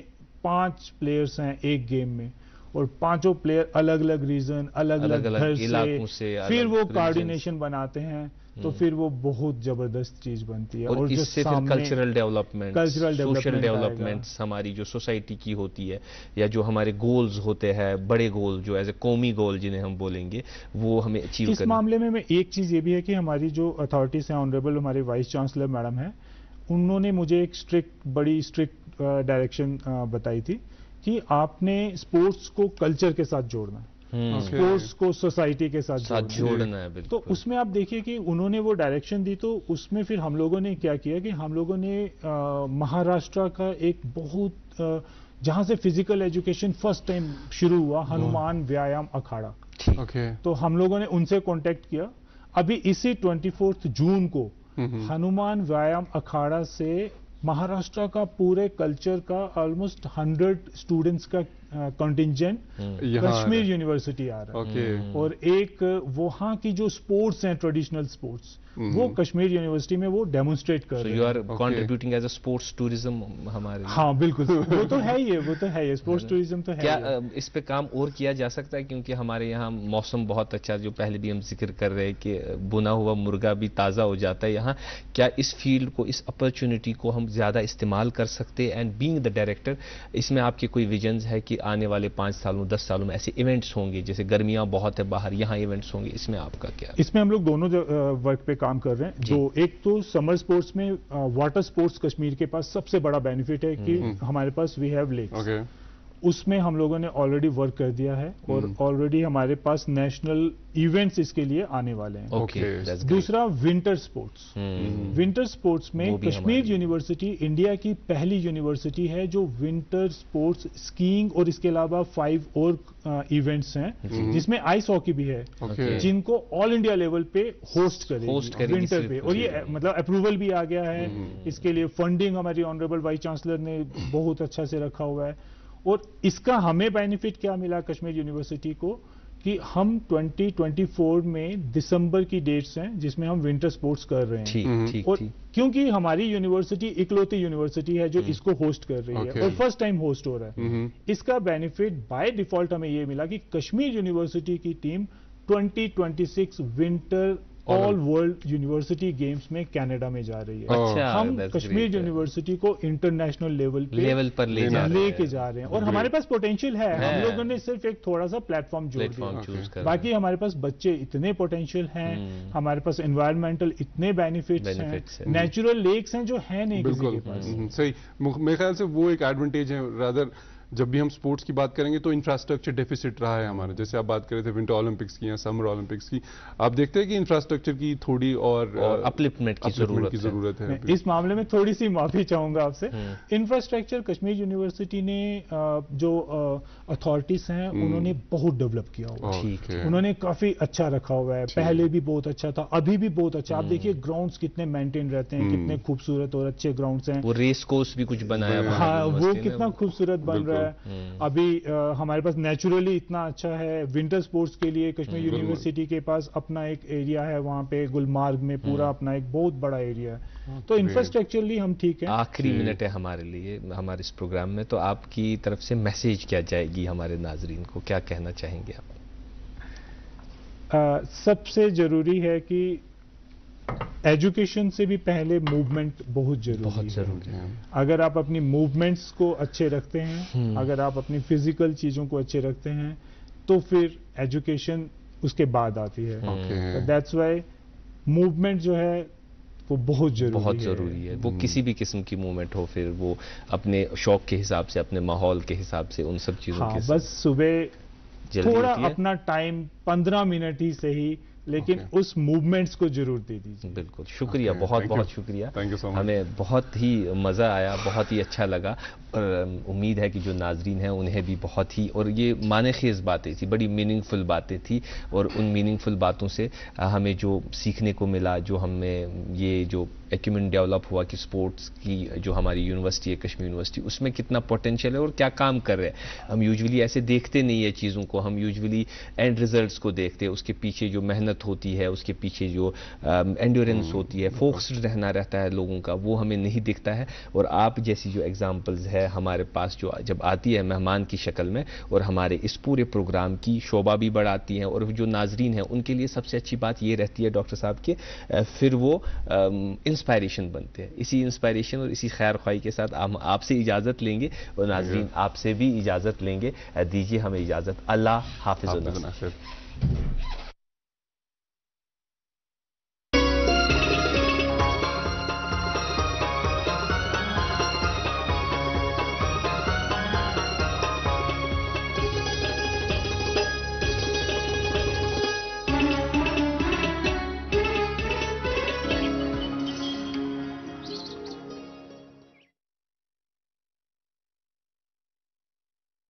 5 प्लेयर्स हैं एक गेम में, और 5 प्लेयर अलग अलग रीजन, अलग अलग घर से फिर वो कोऑर्डिनेशन बनाते हैं, तो फिर वो बहुत जबरदस्त चीज बनती है। और इससे फिर कल्चरल डेवलपमेंट, सोशल डेवलपमेंट्स हमारी जो सोसाइटी की होती है, या जो हमारे गोल्स होते हैं, बड़े गोल जो एज ए कौमी गोल जिन्हें हम बोलेंगे, वो हमें अचीव इस मामले में एक चीज ये भी है कि हमारी जो अथॉरिटीज हैं, ऑनरेबल हमारे वाइस चांसलर मैडम है, उन्होंने मुझे एक बड़ी स्ट्रिक्ट डायरेक्शन बताई थी कि आपने स्पोर्ट्स को कल्चर के साथ जोड़ना है, स्पोर्ट्स को सोसाइटी के साथ जोड़ना है। तो उसमें आप देखिए कि उन्होंने वो डायरेक्शन दी, तो उसमें फिर हम लोगों ने क्या किया कि हम लोगों ने महाराष्ट्र का एक बहुत जहां से फिजिकल एजुकेशन फर्स्ट टाइम शुरू हुआ, हनुमान व्यायाम अखाड़ा, तो हम लोगों ने उनसे कांटेक्ट किया। अभी इसी 24 जून को हनुमान व्यायाम अखाड़ा से महाराष्ट्र का पूरे कल्चर का ऑलमोस्ट 100 स्टूडेंट्स का कंटिंजेंट कश्मीर यूनिवर्सिटी आ रहा है। और एक वहां की जो स्पोर्ट्स हैं, ट्रेडिशनल स्पोर्ट्स, वो कश्मीर यूनिवर्सिटी में वो डेमोन्स्ट्रेट कर रहे हैं। You are contributing as a sports tourism हमारे। हाँ बिल्कुल, वो तो है ही है, वो तो है ही, स्पोर्ट्स टूरिज्म तो है। क्या इस पे काम और किया जा सकता है? क्योंकि हमारे यहाँ मौसम बहुत अच्छा, जो पहले भी हम जिक्र कर रहे हैं कि बुना हुआ मुर्गा भी ताज़ा हो जाता है यहाँ। क्या इस फील्ड को, इस अपॉर्चुनिटी को हम ज़्यादा इस्तेमाल कर सकते हैं? एंड बीइंग द डायरेक्टर, इसमें आपके कोई विजन्स है कि आने वाले 5 सालों 10 सालों में ऐसे इवेंट्स होंगे, जैसे गर्मियाँ बहुत है बाहर, यहाँ इवेंट्स होंगे, इसमें आपका क्या? इसमें हम लोग दोनों वर्क पे काम कर रहे हैं। जो एक तो समर स्पोर्ट्स में वाटर स्पोर्ट्स कश्मीर के पास सबसे बड़ा बेनिफिट है कि हमारे पास वी हैव लेक्स, उसमें हम लोगों ने ऑलरेडी वर्क कर दिया है, और ऑलरेडी हमारे पास नेशनल इवेंट्स इसके लिए आने वाले हैं। दूसरा विंटर स्पोर्ट्स, विंटर स्पोर्ट्स में कश्मीर यूनिवर्सिटी इंडिया की पहली यूनिवर्सिटी है जो विंटर स्पोर्ट्स, स्कीइंग और इसके अलावा 5 और इवेंट्स हैं, जिसमें आइस हॉकी भी है, जिनको ऑल इंडिया लेवल पे होस्ट करेगी विंटर पे। और ये मतलब अप्रूवल भी आ गया है, इसके लिए फंडिंग हमारी ऑनरेबल वाइस चांसलर ने बहुत अच्छा से रखा हुआ है। और इसका हमें बेनिफिट क्या मिला कश्मीर यूनिवर्सिटी को, कि हम 2024 में दिसंबर की डेट्स हैं जिसमें हम विंटर स्पोर्ट्स कर रहे हैं। और क्योंकि हमारी यूनिवर्सिटी इकलौती यूनिवर्सिटी है जो इसको होस्ट कर रही है, और फर्स्ट टाइम होस्ट हो रहा है, इसका बेनिफिट बाय डिफॉल्ट हमें ये मिला कि कश्मीर यूनिवर्सिटी की team 2026 winter all world university games में कनाडा में जा रही है। हम कश्मीर यूनिवर्सिटी को इंटरनेशनल लेवल पर लेके जा रहे हैं, और हमारे पास पोटेंशियल है। हम लोगों ने सिर्फ एक थोड़ा सा प्लेटफॉर्म जोड़ दिया, बाकी हमारे पास बच्चे इतने पोटेंशियल हैं, हमारे पास एनवायरमेंटल इतने बेनिफिट्स हैं, नेचुरल लेक्स हैं जो है नहीं किसी के पास। सही, मेरे ख्याल से वो एक एडवांटेज है। रादर जब भी हम स्पोर्ट्स की बात करेंगे तो इंफ्रास्ट्रक्चर डेफिसिट रहा है हमारा। जैसे आप बात कर रहे थे विंटर ओलंपिक्स की या समर ओलंपिक्स की, आप देखते हैं कि इंफ्रास्ट्रक्चर की थोड़ी और अपलिफ्टमेंट की जरूरत है। इस मामले में थोड़ी सी माफी चाहूंगा आपसे। इंफ्रास्ट्रक्चर कश्मीर यूनिवर्सिटी ने जो अथॉरिटीज हैं उन्होंने बहुत डेवलप किया हुआ है, उन्होंने काफी अच्छा रखा हुआ है। पहले भी बहुत अच्छा था, अभी भी बहुत अच्छा। आप देखिए ग्राउंड्स कितने मेंटेन रहते हैं, कितने खूबसूरत और अच्छे ग्राउंड्स हैं। वो रेस कोर्स भी कुछ बनाया, हाँ वो कितना खूबसूरत बन रहा है। अभी हमारे पास नेचुरली इतना अच्छा है। विंटर स्पोर्ट्स के लिए कश्मीर यूनिवर्सिटी के पास अपना एक एरिया है, वहां पे गुलमार्ग में पूरा अपना एक बहुत बड़ा एरिया है। तो इंफ्रास्ट्रक्चरली हम ठीक है। आखिरी मिनट है हमारे लिए, हमारे इस प्रोग्राम में, तो आपकी तरफ से मैसेज क्या जाएगी हमारे नाजरीन को, क्या कहना चाहेंगे आप? सबसे जरूरी है कि एजुकेशन से भी पहले मूवमेंट बहुत जरूरी है। अगर आप अपनी मूवमेंट्स को अच्छे रखते हैं, अगर आप अपनी फिजिकल चीजों को अच्छे रखते हैं, तो फिर एजुकेशन उसके बाद आती है। दैट्स वाई मूवमेंट जो है वो बहुत जरूरी है। वो किसी भी किस्म की मूवमेंट हो, फिर वो अपने शौक के हिसाब से, अपने माहौल के हिसाब से, उन सब चीजों के बस सुबह थोड़ा अपना टाइम 15 मिनट ही सही, लेकिन उस मूवमेंट्स को जरूर दे दीजिए। बिल्कुल, शुक्रिया, बहुत बहुत शुक्रिया। Thank you so much. हमें बहुत ही मज़ा आया, बहुत ही अच्छा लगा, और उम्मीद है कि जो नाजरीन हैं उन्हें भी बहुत ही, और ये मानेखेज बातें थी, बड़ी मीनिंगफुल बातें थी, और उन मीनिंगफुल बातों से हमें जो सीखने को मिला, जो हमें ये जो एक्यूमेंट डेवलप हुआ कि स्पोर्ट्स की जो हमारी यूनिवर्सिटी है, कश्मीर यूनिवर्सिटी, उसमें कितना पोटेंशियल है और क्या काम कर रहे हैं। हम यूजुअली ऐसे देखते नहीं है चीज़ों को, हम यूजुअली एंड रिजल्ट्स को देखते हैं, उसके पीछे जो मेहनत होती है, उसके पीछे जो एंड्योरेंस होती है, फोकस्ड रहना रहता है लोगों का, वो हमें नहीं दिखता है। और आप जैसी जो एग्जांपल्स है हमारे पास जो जब आती है मेहमान की शक्ल में, और हमारे इस पूरे प्रोग्राम की शोभा भी बढ़ाती हैं, और जो नाजरीन हैं उनके लिए सबसे अच्छी बात ये रहती है डॉक्टर साहब के, फिर वो इंस्पायरेशन बनते हैं। इसी इंस्पायरेशन और इसी खैर ख्वाही के साथ हम आपसे इजाज़त लेंगे, और नाजरीन आपसे भी इजाज़त लेंगे। दीजिए हमें इजाज़त। अल्लाह हाफिज़।